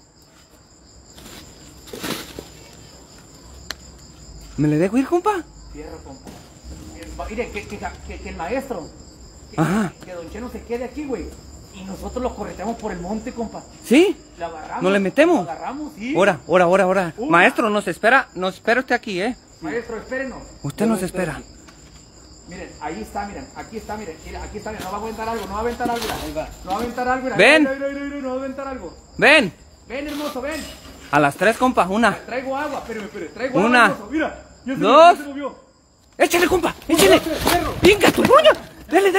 ¿Me le dejo ir, compa? Fierro, compa. Miren, que el maestro, Ajá. que Don Cheno se quede aquí, güey. Y nosotros lo correteamos por el monte, compa. ¿Sí? Lo agarramos. ¿Nos le metemos? Lo agarramos, sí. Ahora. Maestro, nos espera usted aquí, ¿eh? Maestro, espérenos. Usted nos espera. Miren, ahí está, miren, aquí está, miren, aquí está, miren, no va a aventar algo, Ahí va. no va a aventar algo, mira. Ven. Mira, no va a aventar algo. ¡Ven! Ven, hermoso, ven. A las 3, compa, una. Traigo agua, espérame, traigo Una. agua, hermoso, mira. Ya se Dos. movió. ¡Échale, compa! ¡Échale! ¡Venga, tu puño! ¡Dale!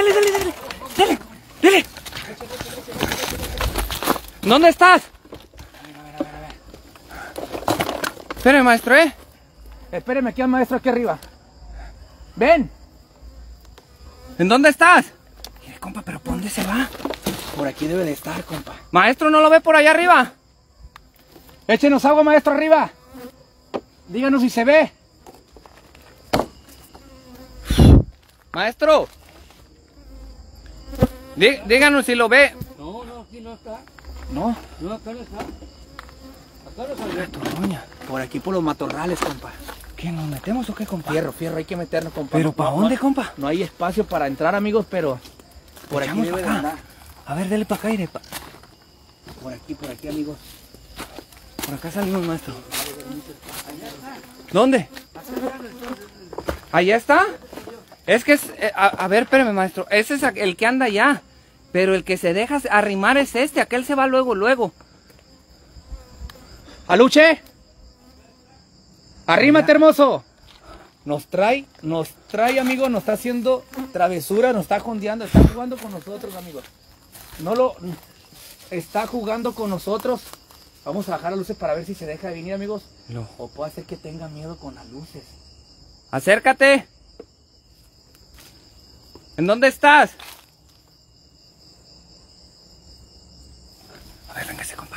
¿Dónde estás? Espere, maestro, ¿eh? Espéreme aquí al maestro aquí arriba. Ven. ¿En dónde estás? Mire, compa, pero ¿por dónde se va? Por aquí debe de estar, compa. Maestro, ¿no lo ve por allá arriba? Échenos agua, maestro, arriba. Díganos si se ve. Maestro. Díganos si lo ve. No, aquí no está. No, No, acá no está. Acá no salió. Tu roña. por aquí por los matorrales, compa. ¿Qué, nos metemos o qué, compa? Fierro, hay que meternos, compa. ¿Pero No, para no, dónde, no, compa? No hay espacio para entrar, amigos, pero por aquí Echamos debe de pa' acá. andar. A ver, dele para acá, iré. Por aquí, amigos. Por acá salimos, maestro. ¿Dónde? ¿Allá está? Es que es... a ver, espérame, maestro. Ese es el que anda allá. Pero el que se deja arrimar es este. Aquel se va luego. ¡Aluche! ¡Arrímate, hermoso! Nos trae, amigo, nos está haciendo travesura, nos está jondeando, está jugando con nosotros, amigos. Está jugando con nosotros. Vamos a bajar las luces para ver si se deja de venir, amigos. No. O puede hacer que tenga miedo con las luces. Acércate. ¿En dónde estás? A ver, véngase, compa.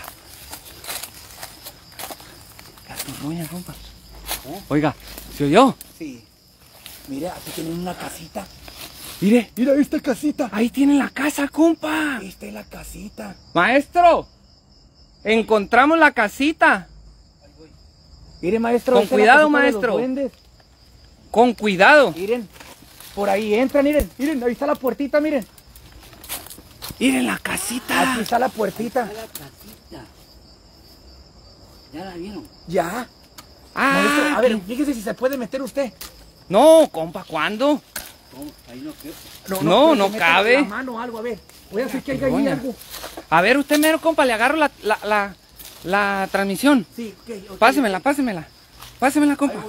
La turruña, compa. Oiga, ¿se oyó? Sí. Mira, aquí tienen una casita. Mire, Mira esta casita. ahí tienen la casa, compa. Esta es la casita. Maestro, encontramos la casita. Mire, maestro. Con esta es la cuidado, casita de los maestro. duendes. Con cuidado. Miren, por ahí entran, miren, ahí está la puertita, miren. Miren la casita. Aquí está la puertita. La casita. ¿Ya la vieron? Ya. Maestro, a ver, fíjese si se puede meter usted. No, compa, ¿cuándo? Ahí no queda. No meta cabe. La mano o algo, a ver. Voy a hacer que haya ahí Doña. algo. A ver, usted mero, compa, le agarro la transmisión. Sí, ok. Pásemela, pásemela. Pásemela, Ahí compa. voy.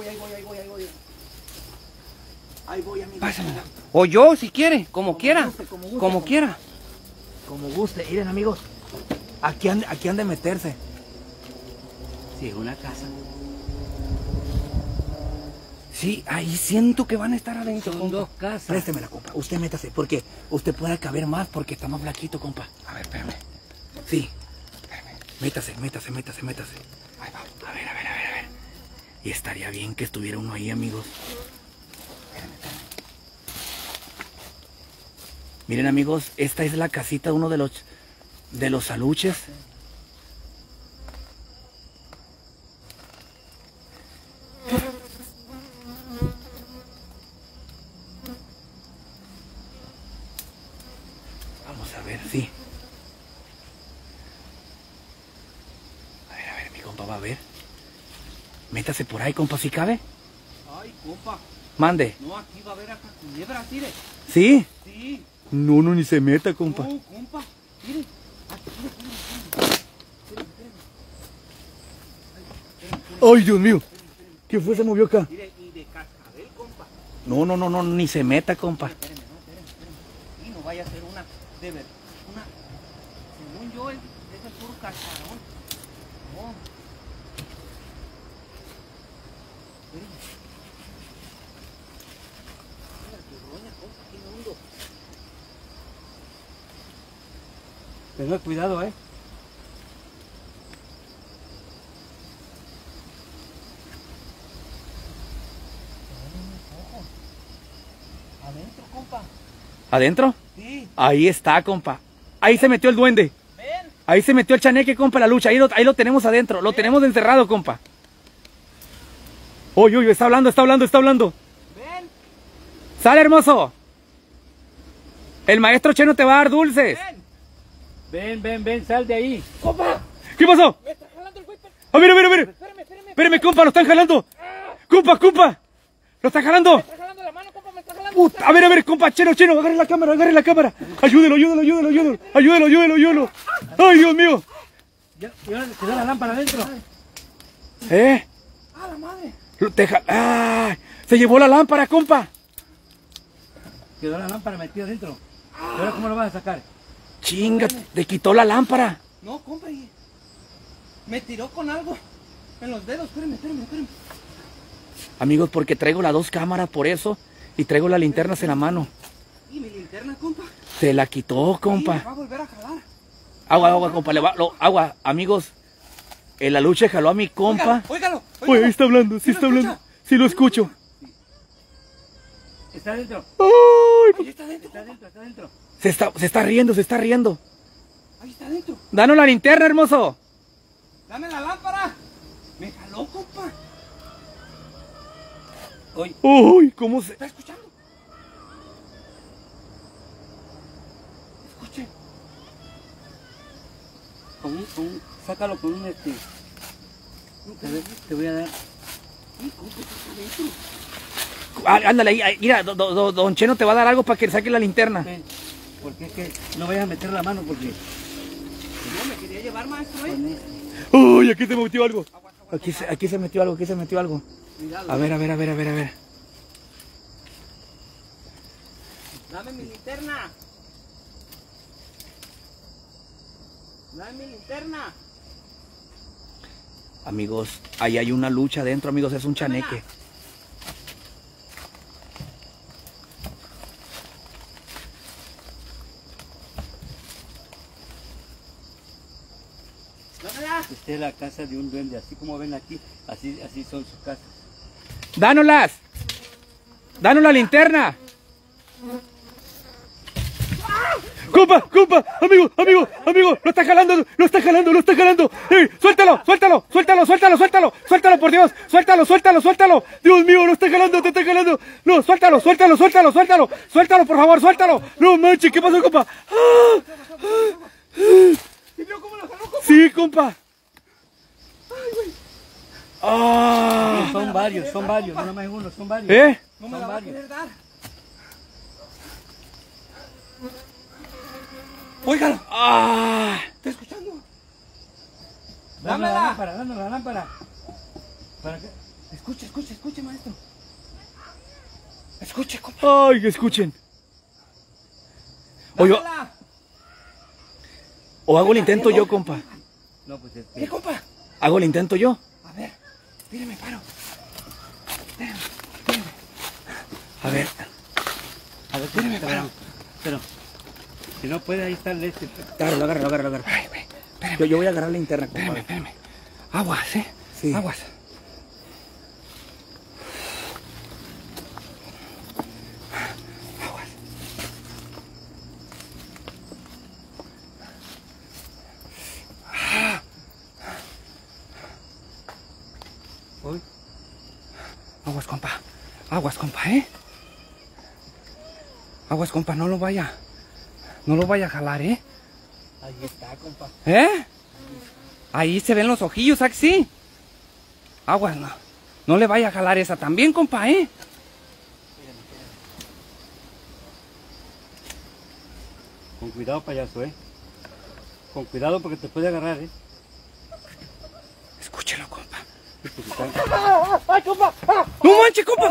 Ahí voy, amigo. Pásemela. O yo, si quiere, como quiera. guste, como guste, Como compa. quiera. Como guste. Miren, amigos. Aquí han de meterse. Sí, una casa. Sí, ahí siento que van a estar adentro, Son compa. dos casas. Préstemela, compa. Usted métase, porque usted pueda caber más porque está más flaquito, compa. A ver, espérame. Sí. Métase. Ahí va. A ver. Y estaría bien que estuviera uno ahí, amigos. Miren, amigos, esta es la casita de uno de los aluches. Vamos a ver, sí. A ver, mi compa va a ver. Métase por ahí, compa, si cabe. Ay, compa. Mande. No, aquí va a haber acá culebras, mire. ¿Sí? Sí. No, ni se meta, compa. No, compa. Mire. Ay, Dios mío. ¿Qué fue? Se movió acá. Mire, y de cascabel, compa. No, ni se meta, compa. Espéreme. Y no vaya a ser una, de ver, una, según yo, es el puro cascarón. No. Tenga cuidado, Adentro, compa. ¿Adentro? Sí. Ahí está, compa. Ahí se metió el duende. Ven. Ahí se metió el chaneque, compa, la lucha. Ahí lo tenemos adentro. Lo tenemos encerrado, compa. Uy, está hablando. Ven. Sale, hermoso. El maestro Cheno te va a dar dulces. Ven, sal de ahí. ¡Compa! ¿Qué pasó? Me está jalando el güey. A ver. Espérame, compa, lo están jalando. Compa. Lo están jalando. Me está jalando la mano, compa, me está jalando. Puta, a ver, compa, Cheno, agarre la cámara. Ayúdelo. Ay, Dios mío. Ya quedó la lámpara adentro. La madre. ¡Ay! Se llevó la lámpara, compa. Quedó la lámpara metida adentro. ¿Y ahora cómo lo vas a sacar? Chinga, te quitó la lámpara. No, compa, me tiró con algo en los dedos. Espérame. Amigos, porque traigo las dos cámaras por eso y traigo las linternas en la mano. ¿Y mi linterna, compa? Se la quitó, Sí, compa. me va a volver a jalar. Agua, compa. Agua, amigos. El aluche jaló a mi compa. Óigalo. Oye, ahí está hablando, ¿Sí lo escucha? Sí lo escucho. Está adentro. Ay, Ahí está adentro. se está riendo. Ahí está adentro. Danos la linterna, hermoso. Dame la lámpara. Me jaló, compa. Oye, Uy, ¿cómo se...? ¿está escuchando? Escuche. Sácalo con un Te voy a dar. Ándale, ahí, mira, don Cheno te va a dar algo para que saque la linterna. Ven, porque es que no vayas a meter la mano porque. No me quería llevar, maestro, Uy, aquí se metió algo. Aquí se metió algo. Cuidado. A ver. Dame mi linterna. Amigos, ahí hay una lucha adentro, amigos, es un chaneque. Esta es la casa de un duende, así como ven aquí, así son sus casas. ¡Dánoslas! ¡Danos la linterna! ¡Compa! ¡Amigo! ¡Lo está jalando! ¡Suéltalo, por Dios! ¡Suéltalo! ¡Dios mío, lo está jalando, te está jalando! ¡No, suéltalo, por favor, suéltalo! ¡No manches, qué pasó, compa! ¿Sí vio cómo lo jaló, compa? ¡Sí, compa! ¡Ah! Son varios, no nada más uno, son varios. ¿Eh? No me la va a querer dar. ¡Óigalo! ¡Ah! ¿Estás escuchando? ¡Dámela! Dame la lámpara. Para que... Escuche, maestro. Escuche, compa. ¡Ay, que escuchen! O yo... Dámela. O hago el intento yo, compa. No, pues ¿Qué, compa? Hago el intento yo. A ver, tírame, paro. A ver. A ver, tírame, paro. Pero, si no puede, ahí está el este. Agárralo. Ay, güey, espérame, Yo voy a agarrar la interna, compa. espérame. Aguas, Sí. Aguas. Uy, Aguas, compa, Aguas, compa, no lo vaya a jalar, ahí está, compa. Ahí se ven los ojillos, ¿a que sí? Aguas, no le vaya a jalar esa también, compa, Con cuidado, payaso, Con cuidado porque te puede agarrar, Escúchelo, compa. ¡Ay, compa! No manches, compa.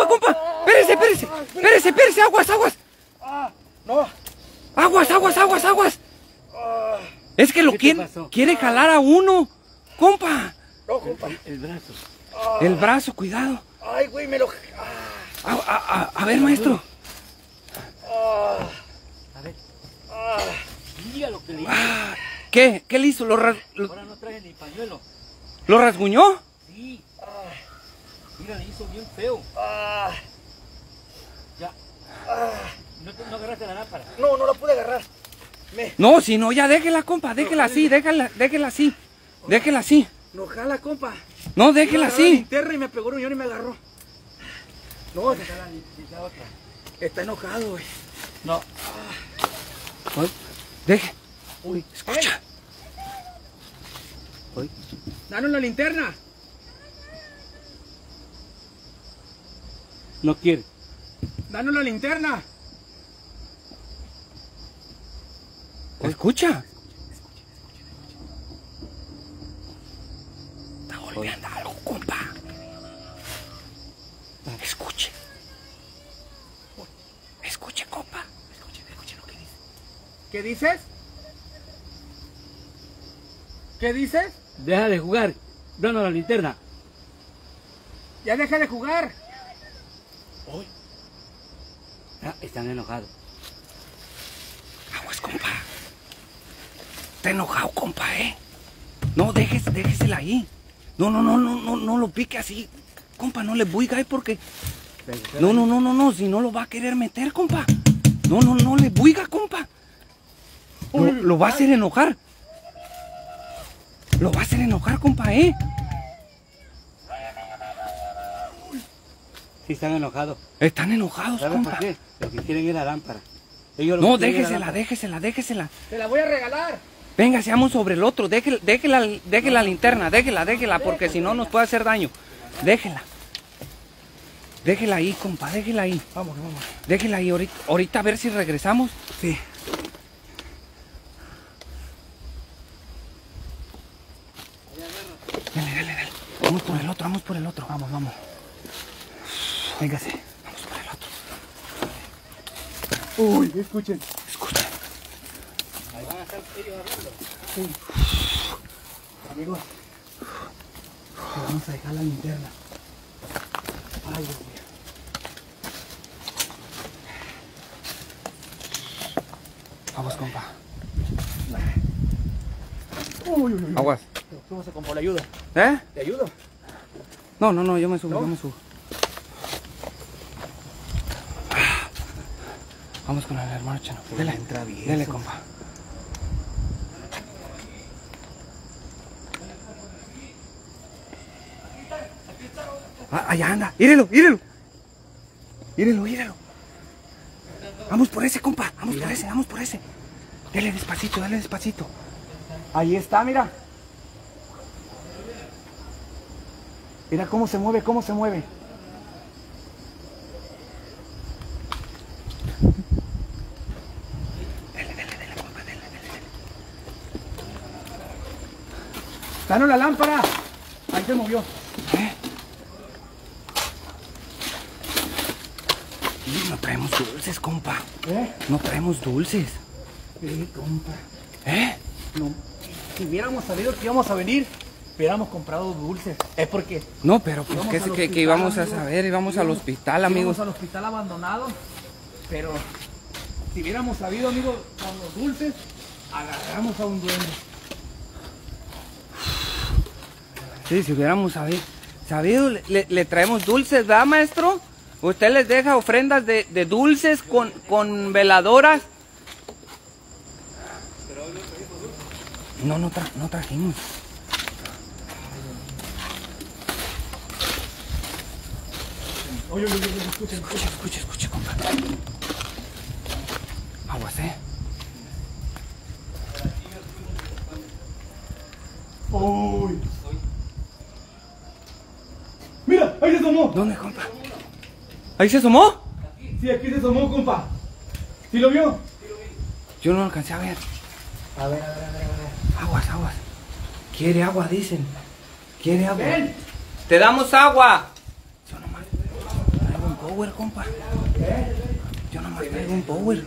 Espérese, aguas. ¡No! Aguas. Es que lo ¿Qué te pasó? quiere jalar a uno, compa. ¡No, compa! El brazo. El brazo, cuidado. ¡Ay, güey, me lo... A ver, maestro. A ver. Diga lo que le hizo. ¿Qué le hizo? Ahora no traje ni pañuelo. ¿Lo rasguñó? Sí. Mira, le hizo bien feo. Ya. No agarraste la lámpara. No la pude agarrar. No, si no, ya déjela, compa. Déjela así. Déjela así. No jala, compa. No, déjela La así. linterna y me pegó un y me agarró. No, La otra. está enojado, güey. No. Deje. Uy, Escucha. ¡Danos la linterna! No quiere. ¡Danos la linterna! Escucha. Está golpeando algo, compa. Escuche. Escuche, compa. Escuche lo que dice. ¿Qué dices? ¿Qué dices? Deja de jugar. Danos la linterna. ¡Ya deja de jugar! Están enojados. Aguas, compa. Está enojado, compa, No, déjesela ahí. No lo pique así. Compa, no le buiga ahí porque... No, si no lo va a querer meter, compa. No le buiga, compa. Lo va a hacer enojar. Lo va a hacer enojar, compa, Sí, están enojados. Están enojados, ¿Sabes compa. por qué? Lo que quieren es la lámpara. Ellos lo No, que quieren es la déjesela. ¡Te la voy a regalar! Venga, seamos sobre el otro. Deje la linterna, déjela, porque si no nos puede hacer daño. Déjela. Déjela ahí, compa, déjela ahí. Vamos. Déjela ahí, ahorita a ver si regresamos. Sí. Dale. Vamos por el otro. Vamos. Véngase. Vamos por el otro. Uy, escuchen. Escucha. Ahí van a estar ellos hablando. Sí. Amigos, te vamos a dejar la linterna. Ay, Dios mío. Vamos, compa. Uy. Aguas. Súbase, compa, le ayudo. ¿Eh? ¿Te ayudo? No, yo me subo. Vamos con el hermano Chano. Dele, compa. Allá anda. Írelo. Vamos por ese, compa. Vamos por ese. Dale despacito. Ahí está, mira. Mira cómo se mueve, cómo se mueve. ¡Danos la lámpara! Ahí se movió. Y no traemos dulces, compa. ¿Eh? No traemos dulces. Compa. ¿Eh? No. Si hubiéramos sabido que íbamos a venir, hubiéramos comprado dulces. Es porque No, pero pues íbamos ¿qué, al qué hospital, íbamos a amigos. saber? Íbamos al hospital, amigos. Íbamos al hospital abandonado. Pero si hubiéramos sabido, amigos, con los dulces, agarramos a un duende. Sí, si hubiéramos sabido, le traemos dulces, ¿verdad, maestro? Usted les deja ofrendas de dulces con veladoras. No trajimos. Oye, escuchen. Escuche, compa. Aguas, Uy. Mira, ahí se asomó. ¿Dónde, compa? ¿Ahí se asomó? Sí, aquí se asomó, compa. ¿Sí lo vio? Yo no lo alcancé a ver. A ver. Aguas. Quiere agua, dicen. Quiere agua. Ven. ¡Te damos agua! Yo nomás traigo un power, compa. Yo nomás traigo un power.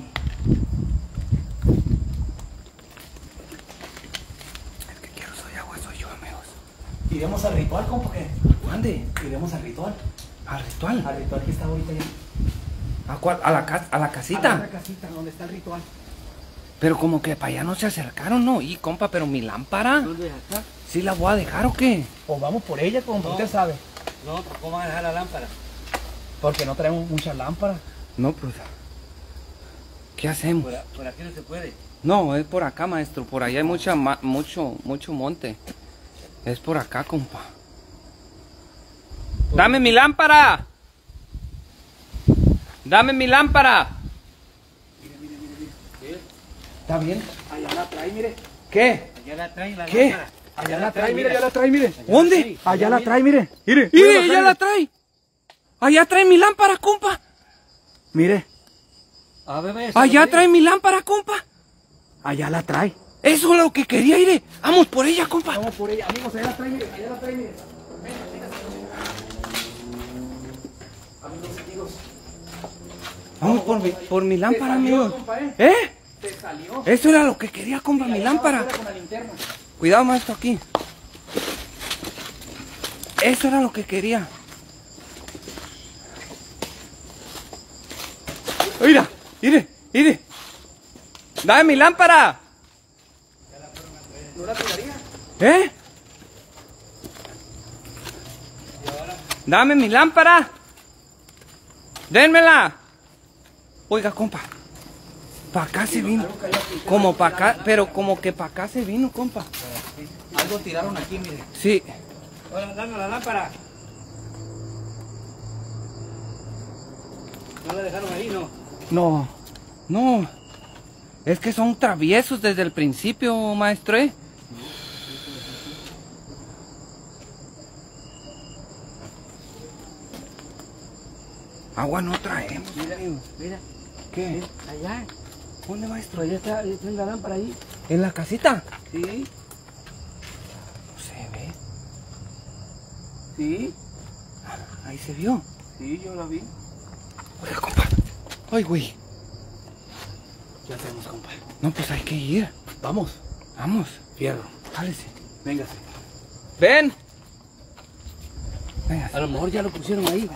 El que quiero soy yo, amigos. ¿Iremos al ritual, compa, qué? ¿Mande? ¿Iremos al ritual? ¿Al ritual? Al ritual que está ahorita ya. ¿A cuál? ¿A la A la casita? otra casita donde está el ritual. Pero como que para allá no se acercaron, ¿no? Y compa, pero mi lámpara, ¿Dónde está? ¿sí la voy a dejar o qué? O vamos por ella, compa, No. usted sabe. No, ¿cómo van a dejar la lámpara? Porque no traemos muchas lámparas. No, pues, ¿qué hacemos? Por aquí no se puede. No, es por acá, maestro. Por allá hay mucho monte. Es por acá, compa. ¡Dame mi lámpara! ¡Dame mi lámpara! ¿Está bien? Allá la trae, mire. ¿Qué? Ya la traen la ¿Qué? lámpara. Allá la trae, mire, allá la trae, mire. ¿Dónde? Allá la trae, mire. Mire, ¡Mire, ella la trae! ¡Allá trae mi lámpara, compa! Mire, A ver, ¡Allá trae mi lámpara, compa! allá la trae. Eso es lo que quería, ir. Vamos por ella, compa. Vamos por ella, amigos, allá la trae, mire, allá la trae, mire. Amigos. Vamos por mi lámpara, Se salió, amigos. compa, ¿eh? ¿Eh? Se salió. Eso era lo que quería, compa, mi Allá lámpara. afuera con la linterna. Cuidado, maestro, aquí. Eso era lo que quería. Mira, mire. Dame mi lámpara. ¿No la tiraría? ¿Eh? Dame mi lámpara. Dénmela. Oiga, compa. Para acá se vino. Como para acá, pero como que para acá se vino, compa. Algo tiraron aquí, mire. Sí. Ahora, dame la lámpara. No la dejaron ahí, ¿no? No. Es que son traviesos desde el principio, maestro, ¿eh? Agua no traemos. Mira. ¿Qué? Allá. ¿Dónde, maestro? Allá está la lámpara ahí. ¿En la casita? Sí. No se ve. Sí. Ahí se vio. Sí, yo la vi. Oiga, compa. Ay, güey. ¿Qué hacemos, compa? No, pues hay que ir. Vamos. Vamos. Fierro. Jálese. Véngase. Ven. Venga. A lo mejor ya lo pusieron ahí.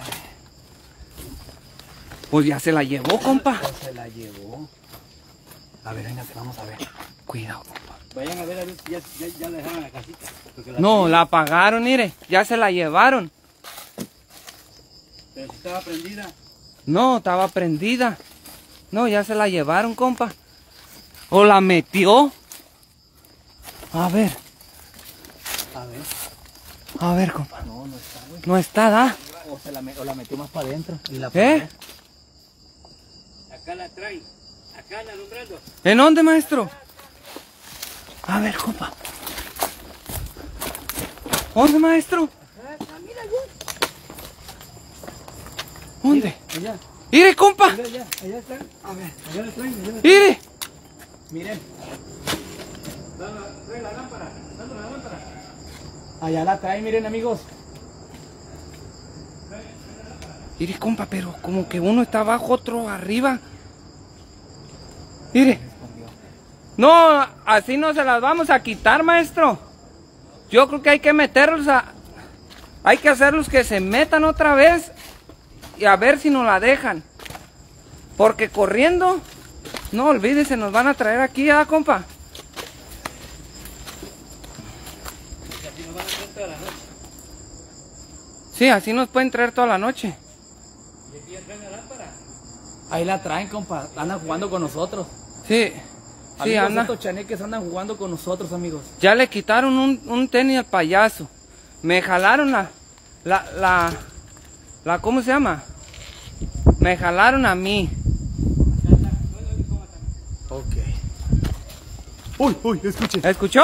Pues ya se la llevó, compa. O se la llevó. A ver, véngase, vamos a ver. Cuidado, compa. Vayan a ver si ya la dejaron en la casita. Porque No, la apagaron, mire. Ya se la llevaron. Pero si estaba prendida. No, estaba prendida. No, ya se la llevaron, compa. ¿O la metió? A ver. A ver, compa. No, no está, güey. No está, ¿da? O la metió más para adentro. Y la ¿Eh? Acá la traen. Acá la alumbrando. ¿En dónde, maestro? A ver, compa. ¿Dónde, maestro? ¿Dónde? Allá, ¡Ire, compa! allá están. A ver, Allá lo traen, allá lo traen. ¡Ire! miren. Trae la lámpara, dame la lámpara. Allá la traen, miren, amigos. Ire, compa, pero como que uno está abajo, otro arriba. Ire. No, así no se las vamos a quitar, maestro. Yo creo que hay que meterlos a... Hay que hacerlos que se metan otra vez y a ver si nos la dejan. Porque corriendo, no olvídese, nos van a traer aquí, ¿ah, compa? Así nos van a traer toda la noche. Sí, así nos pueden traer toda la noche. Y aquí ya traen la lámpara. Ahí la traen, compa. Andan jugando con nosotros. Sí, sí, Amigos, anda. estos chaneques andan jugando con nosotros, amigos. Ya le quitaron un tenis al payaso. Me jalaron ¿cómo se llama? Me jalaron a mí. Ok. Uy, escuchen. ¿Escuchó?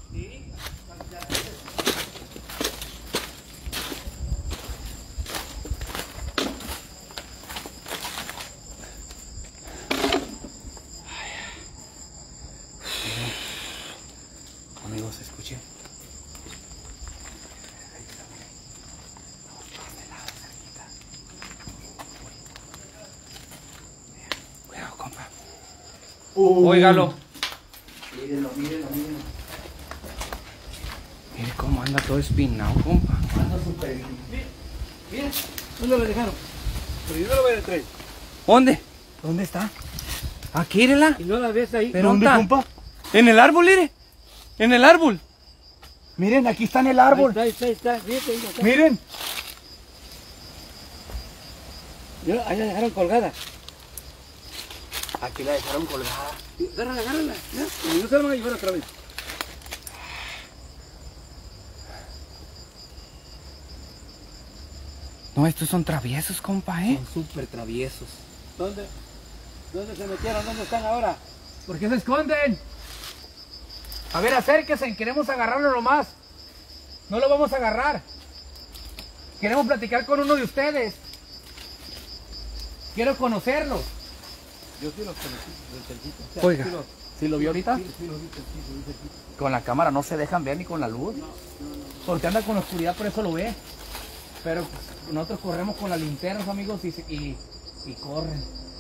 Amigos, escuchen. Cuidado, compa. Óigalo. Mírenlo. Mire cómo anda todo espinado, compa. Anda súper bien. Mira, ¿dónde lo dejaron? Pero yo no lo voy a traer. ¿Dónde? ¿Dónde está? Aquí, irela. ¿Y no la ves ahí? ¿Pero ¿Dónde, dónde? compa? En el árbol, ire. En el árbol. Miren, aquí está en el árbol. Ahí está. Fíjate, ahí está. Miren. Ahí la dejaron colgada. Aquí la dejaron colgada. Agárrala. Ya. Y no se la van a llevar otra vez. No, estos son traviesos, compa, ¿eh? Son súper traviesos. ¿Dónde se metieron? ¿Dónde están ahora? ¿Por qué se esconden? A ver, acérquense, queremos agarrarlo nomás. No lo vamos a agarrar. Queremos platicar con uno de ustedes. Quiero conocerlo. Yo sí los conocí, del cerquito. Oiga. ¿Sí lo vio ahorita? Sí los vi cerquito. Con la cámara no se dejan ver ni con la luz. Porque anda con la oscuridad, por eso lo ve. Pero pues, nosotros corremos con las linternas, amigos, y corren.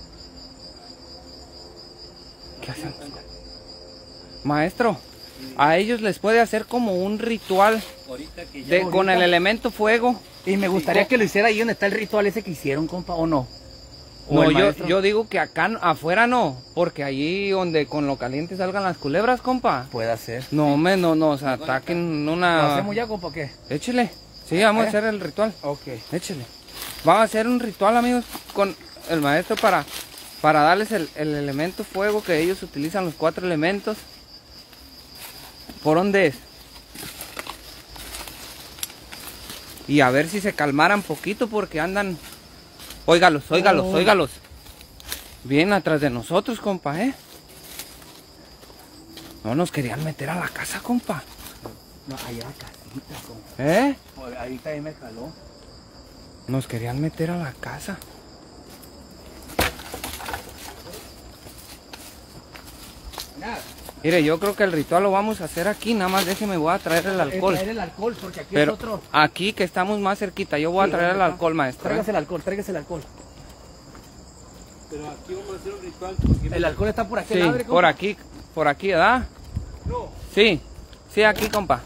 ¿Qué hacen? Maestro, a ellos les puede hacer como un ritual Ahorita que ya... con el elemento fuego. Y me gustaría que lo hiciera ahí donde está el ritual ese que hicieron, compa, ¿o no? ¿O No, el maestro? yo digo que acá afuera no, porque allí donde con lo caliente salgan las culebras, compa. Puede ser. No, no nos ataquen ¿Lo una... hacemos ya, compa, o qué? Échele. Sí, vamos a hacer el ritual. Ok. Échele. Vamos a hacer un ritual, amigos, con el maestro para darles el elemento fuego que ellos utilizan, los 4 elementos. ¿Por dónde es? Y a ver si se calmaran poquito porque andan... Óigalos. Vienen atrás de nosotros, compa, ¿eh? No nos querían meter a la casa, compa. No, allá casita, compa. ¿Eh? Ahorita ahí me jaló. Nos querían meter a la casa. Nada. Mire, yo creo que el ritual lo vamos a hacer aquí. Nada más déjeme, voy a traer el alcohol. Traer el alcohol, porque aquí Pero es otro. aquí que estamos más cerquita, yo voy a Sí, traer el ¿dónde está? alcohol, maestro. Tráigase el alcohol, tráigase el alcohol. Pero aquí vamos a hacer un ritual. El alcohol está por aquí, Sí, abre, compa. por aquí, ¿verdad? No. Sí, aquí, compa.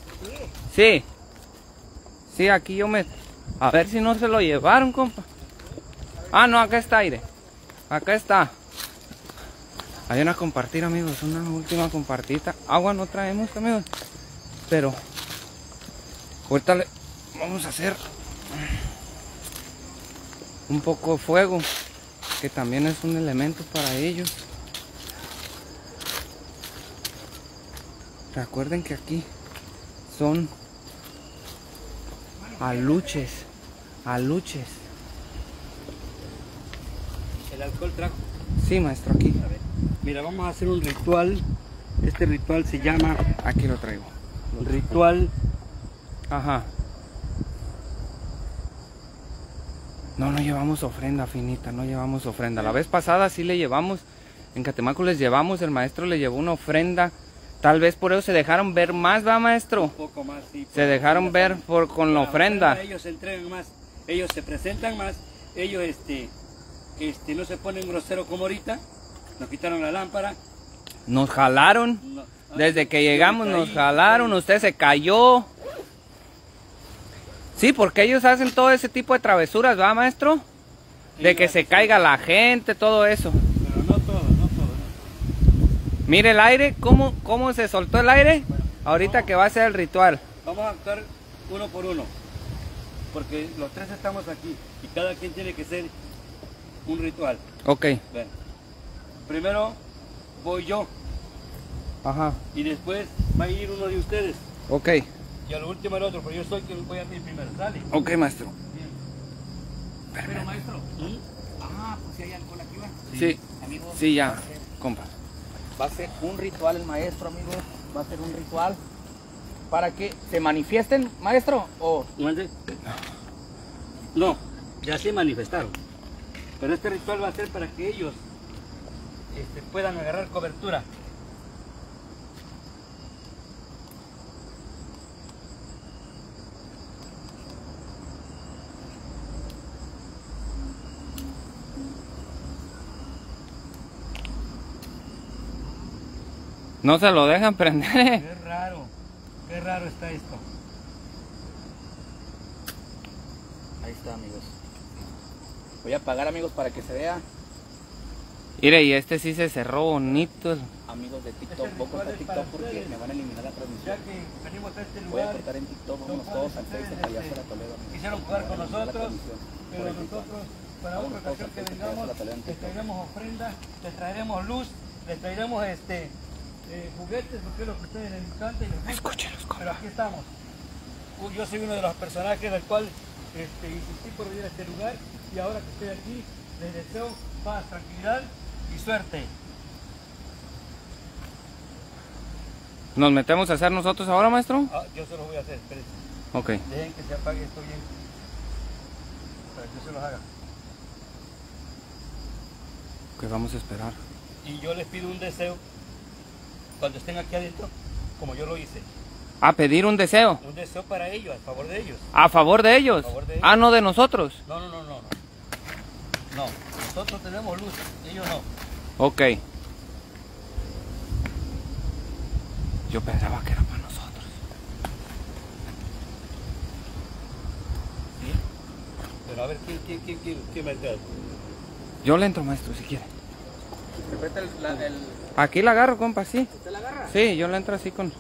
Sí, aquí yo me... A ver si no se lo llevaron, compa. Ah, no, acá está, aire. Acá está. Hay una compartir, amigos, una última compartita. Agua no traemos, amigos. Pero ahorita le vamos a hacer un poco de fuego, que también es un elemento para ellos. Recuerden que aquí son aluches. El alcohol trajo. Sí, maestro, aquí. A ver. Mira, vamos a hacer un ritual. Este ritual se llama Aquí lo traigo. ritual Ajá. No, no llevamos ofrenda, Finita, no llevamos ofrenda. La vez pasada sí le llevamos, en Catemaco les llevamos, el maestro le llevó una ofrenda. Tal vez por eso se dejaron ver más, ¿va, maestro? Un poco más, sí. Se dejaron ver con la ofrenda. Ellos se entregan más, ellos se presentan más, ellos no se ponen groseros como ahorita. Nos quitaron la lámpara. Nos jalaron. Desde que llegamos nos jalaron, usted se cayó. Sí, porque ellos hacen todo ese tipo de travesuras, ¿va, maestro? De que se caiga la gente, todo eso. Pero no todo, no todo. No. Mire el aire, cómo se soltó el aire. Ahorita que va a ser el ritual. Vamos a actuar uno por uno. Porque los tres estamos aquí y cada quien tiene que ser un ritual. Ok. Ven. Primero voy yo. Ajá. Y después va a ir uno de ustedes. Ok. Y a lo último el otro, pero yo soy quien voy a ir primero. ¿Sale? Ok, maestro. Bien. Pero maestro, pues si hay alcohol aquí, ¿va? Sí. Amigos, Sí, ya, compa. va a ser un ritual el maestro, amigos. Va a ser un ritual para que se manifiesten, maestro, o... ¿Mande? No, ya se manifestaron. Pero este ritual va a ser para que ellos puedan agarrar cobertura. No se lo dejan prender. Qué raro está esto. Ahí está, amigos. Voy a apagar, amigos, para que se vea. Mire, y este sí se cerró bonito. Amigos de TikTok, poco a TikTok porque me van a eliminar la Ya transmisión. que venimos a este Voy a lugar, cortar en TikTok, vámonos todos al Face de Payaso de la Toledo. amigos. quisieron jugar con Me van a eliminar la nosotros, transmisión pero por el TikTok. nosotros para Vámonos otra todos ocasión al que Face de Payaso de vengamos la Toledo en les TikTok. traeremos ofrendas, les traeremos luz, les traeremos juguetes, porque es lo que a ustedes les encanta y les gusta. Escúchelos, Pero aquí estamos. Yo soy uno de los personajes del cual insistí por venir a este lugar y ahora que estoy aquí les deseo paz, tranquilidad y suerte. ¿Nos metemos a hacer nosotros ahora, maestro? Yo se los voy a hacer, espérense. Ok. Dejen que se apague esto bien para que yo se los haga. Que vamos a esperar. Y yo les pido un deseo cuando estén aquí adentro, como yo lo hice. A pedir un deseo. Un deseo para ellos, a favor de ellos. ¿A favor de ellos? A favor de ellos. Ah, no de nosotros. No. No, nosotros tenemos luz, ellos no. Ok. Yo pensaba que era para nosotros. ¿Sí? Pero a ver, ¿quién va a entrar? Yo le entro, maestro, si quiere. Respeta el... Aquí la agarro, compa, sí. ¿Usted la agarra? Sí, yo le entro así con...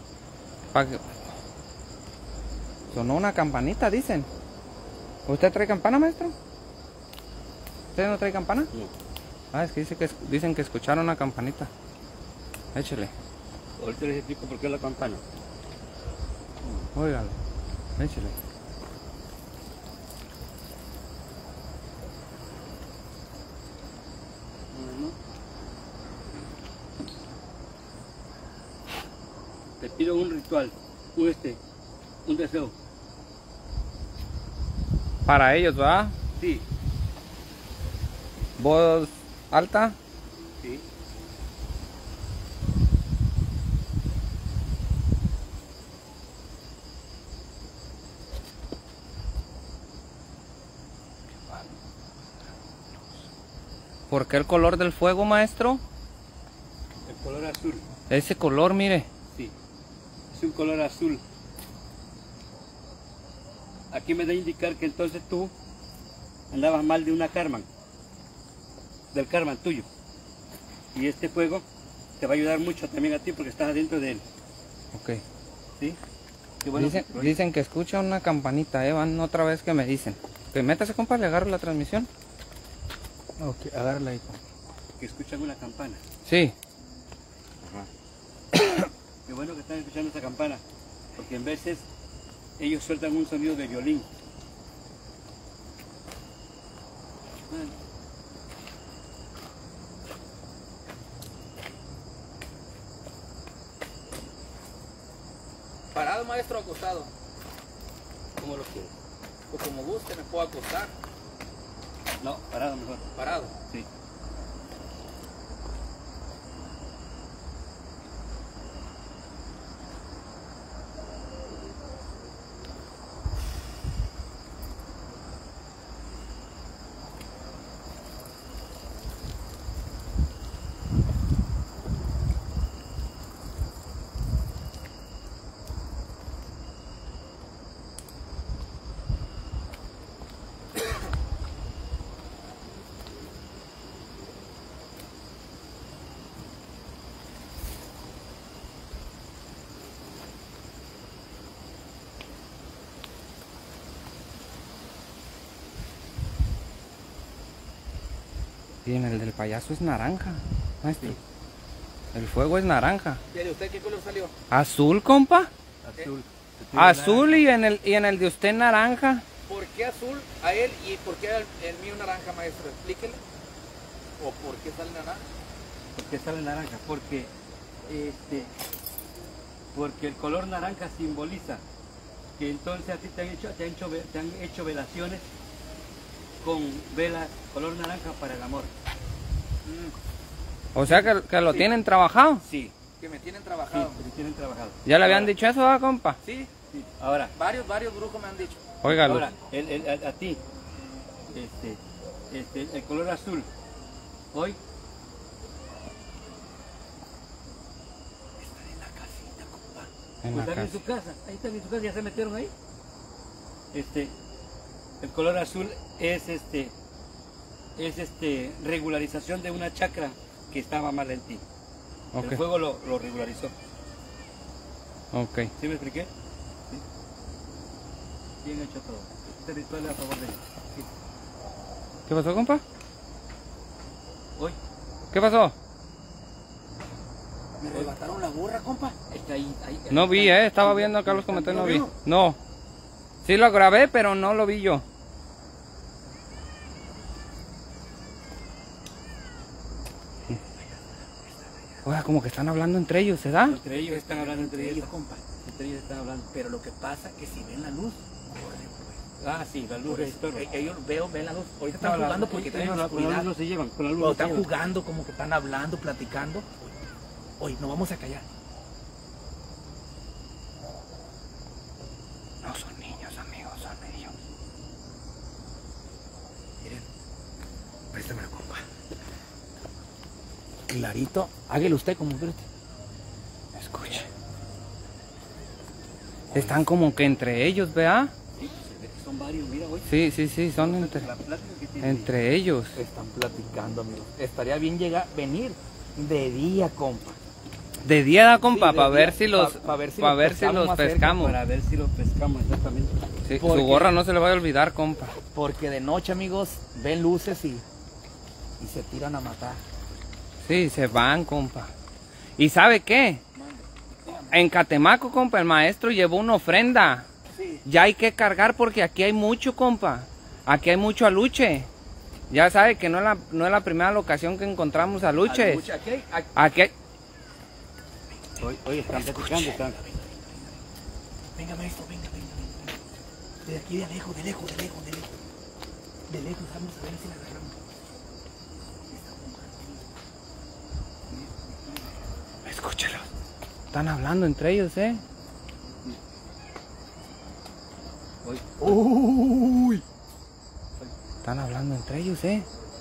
Sonó una campanita, dicen. ¿Usted trae campana, maestro? ¿Usted no trae campana? No. Ah, es que dicen que escucharon una campanita. Échele. Ahorita les explico por qué la campana. Óigalo. Échele. Les pido un ritual, un deseo. Para ellos, ¿va? Sí, Voz alta. sí. ¿Por qué el color del fuego, maestro? El color azul. Ese color, mire. Sí, es un color azul. Aquí me da a indicar que entonces tú andabas mal de una karma, del karma tuyo. Y este fuego te va a ayudar mucho también a ti porque estás adentro de él. Ok. ¿Sí? Qué bueno Dicen que escuchan una campanita, van otra vez que me dicen. Que métase, compa, le agarro la transmisión. Ok, agárrala ahí. que escuchan una campana. Sí. Qué bueno que están escuchando esa campana, porque en veces ellos sueltan un sonido de violín. ¿Parado, maestro, o acostado? ¿Cómo lo quieres? O como guste, me puedo acostar. No, parado mejor. Parado. Sí. Y en el del payaso es naranja, maestro. El fuego es naranja. ¿Y de usted qué color salió? ¿Azul, compa? Azul. Azul y en el de usted naranja. ¿Por qué azul a él y por qué el mío naranja, maestro? Explíquele. ¿O por qué sale naranja? ¿Por qué sale naranja? Porque el color naranja simboliza que entonces a ti te han hecho velaciones con velas color naranja para el amor. O sea que lo tienen trabajado. Sí, que me tienen Sí, trabajado. que tienen trabajado. ¿Ya le habían dicho eso, compa? Sí, Sí. Ahora, varios brujos me han dicho. Óigalo. ahora a ti, el color azul, hoy están en la casita, compa. En Pues la están en casa. su casa, ahí están en su casa, ya se metieron ahí. El color azul es regularización de una chakra que estaba mal en ti. Ok. El fuego lo regularizó. Ok. ¿Sí me expliqué? Sí. Bien hecho todo. Este ritual es a favor de él. Sí. ¿Qué pasó, compa? Hoy ¿Qué pasó? Me arrebataron la gorra, compa. Ahí, No vi, estaba viendo acá los comentarios, no vi. No. Sí lo grabé, pero no lo vi yo. Oiga, como que están hablando entre ellos, ¿se da? entre ellos están hablando entre ellos. compa. Entre ellos están hablando. Pero lo que pasa es que si ven la luz, corren, pues. Ah, sí, la luz Por es eso, todo. ellos ven la luz. Ahorita están jugando porque están en la con la oscuridad. luz no se llevan, con la luz O no se están llevan. jugando como que están hablando, platicando. Hoy no vamos a callar. No son niños, amigos, son ellos. Miren, préstamelo, compa. Clarito. Hágale usted como quiere. Escuche. Están como que entre ellos, ¿vea? Sí, se ve que son varios, mira, güey. Sí, son La plática que tienen. entre ellos. Están platicando, amigos. Estaría bien venir de día, compa. De día da, compa, Sí, de para ver día, si los, pa' ver si pa' los ver si pescamos los más cerca, pescamos. Para ver si lo pescamos, exactamente. Sí, Porque- su gorra no se le va a olvidar, compa. Porque de noche, amigos, ven luces y se tiran a matar. Sí, se van, compa. ¿Y sabe qué? En Catemaco, compa, el maestro llevó una ofrenda. Sí. Ya hay que cargar porque aquí hay mucho, compa. Aquí hay mucho aluche. Ya sabe que no es la primera locación que encontramos aluches. Aquí hay... Hoy están platicando, están. Venga, maestro, venga. De aquí de lejos. De lejos, vamos a ver si la agarramos. Escúchelo. Están hablando entre ellos, ¿eh? Uy. Están hablando entre ellos, ¿eh?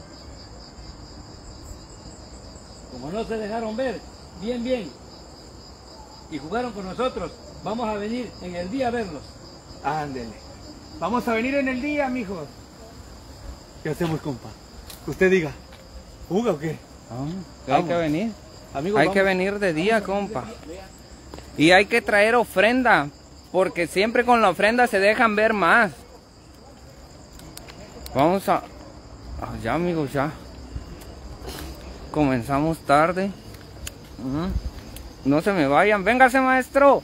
Como no se dejaron ver, bien, y jugaron con nosotros, vamos a venir en el día a verlos. Ándele. Vamos a venir en el día, mijos. ¿Qué hacemos, compa? Usted diga. ¿Juga o qué? Hay que venir. Amigos, Hay que venir de día, compa. Y hay que traer ofrenda, porque siempre con la ofrenda se dejan ver más. Vamos a... ya, amigos, ya. Comenzamos tarde. No se me vayan. Véngase, maestro.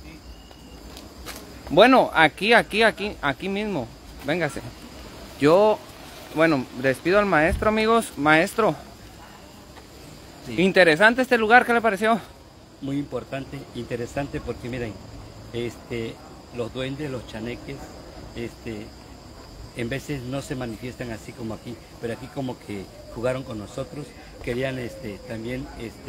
Bueno, aquí mismo. Véngase. Yo, bueno, despido al maestro, amigos. Maestro. Sí. Interesante este lugar, ¿qué le pareció? Muy importante, interesante, porque miren, los duendes, los chaneques, en veces no se manifiestan así como aquí, pero aquí como que jugaron con nosotros, querían también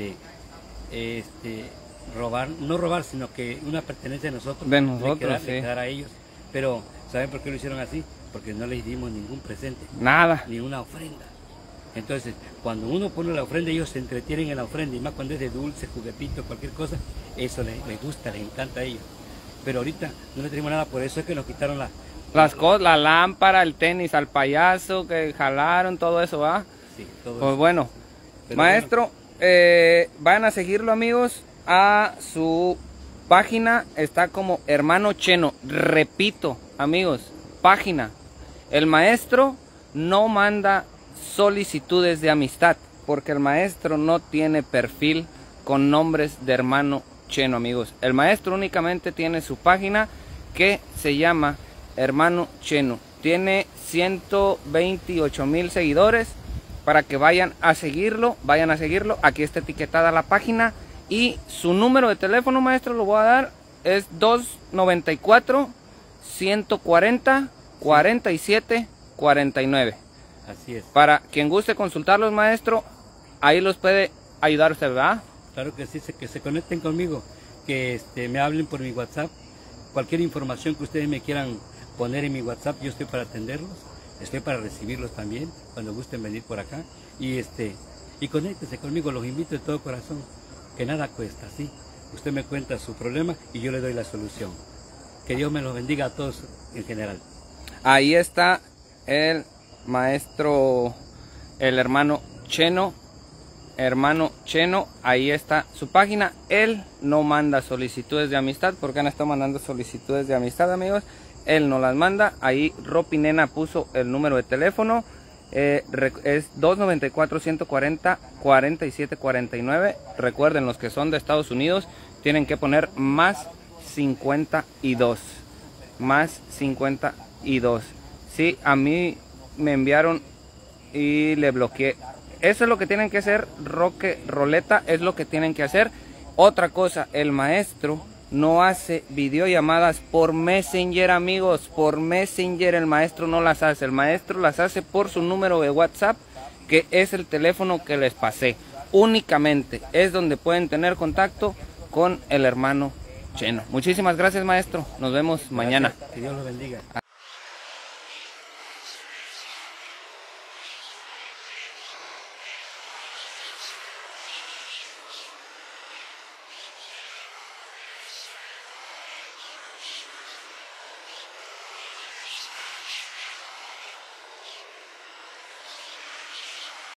robar, no robar, sino que una pertenencia de nosotros, le quedara a ellos. Pero ¿saben por qué lo hicieron así? Porque no les dimos ningún presente, nada, ni una ofrenda. Entonces, cuando uno pone la ofrenda, ellos se entretienen en la ofrenda, y más cuando es de dulce, juguetito, cualquier cosa, eso les gusta, les encanta a ellos. Pero ahorita no le tenemos nada, por eso es que nos quitaron las cosas, la lámpara, el tenis al payaso, que jalaron, todo eso, ¿va? Sí, todo pues eso. Bueno, pero maestro, vayan a seguirlo, amigos, a su página, está como Hermano Cheno, repito, amigos, página. El maestro no manda solicitudes de amistad, porque el maestro no tiene perfil con nombres de Hermano Cheno, amigos. El maestro únicamente tiene su página que se llama Hermano Cheno. Tiene 128,000 seguidores, para que vayan a seguirlo, Aquí está etiquetada la página, y su número de teléfono, maestro, lo voy a dar, es 294-140-47-49. Así es. Para quien guste consultarlos, maestro, ahí los puede ayudar usted, ¿verdad? Claro que sí, que se conecten conmigo, que me hablen por mi WhatsApp. Cualquier información que ustedes me quieran poner en mi WhatsApp, yo estoy para atenderlos, estoy para recibirlos también, cuando gusten venir por acá. Y conéctense conmigo, los invito de todo corazón, que nada cuesta, ¿sí? Usted me cuenta su problema y yo le doy la solución. Que Dios me los bendiga a todos en general. Ahí está el maestro, el hermano Cheno, ahí está su página. Él no manda solicitudes de amistad, porque han estado mandando solicitudes de amistad, amigos. Él no las manda. Ahí Ropinena puso el número de teléfono, es 294-140-47-49. Recuerden, los que son de Estados Unidos tienen que poner más 52, más 52. Sí, a mí me enviaron y le bloqueé. Eso es lo que tienen que hacer, Roleta, es lo que tienen que hacer. Otra cosa, el maestro no hace videollamadas por Messenger, amigos. Por Messenger el maestro no las hace. El maestro las hace por su número de WhatsApp, que es el teléfono que les pasé. Únicamente es donde pueden tener contacto con el hermano Cheno. Muchísimas gracias, maestro. Nos vemos mañana. Que Dios lo bendiga.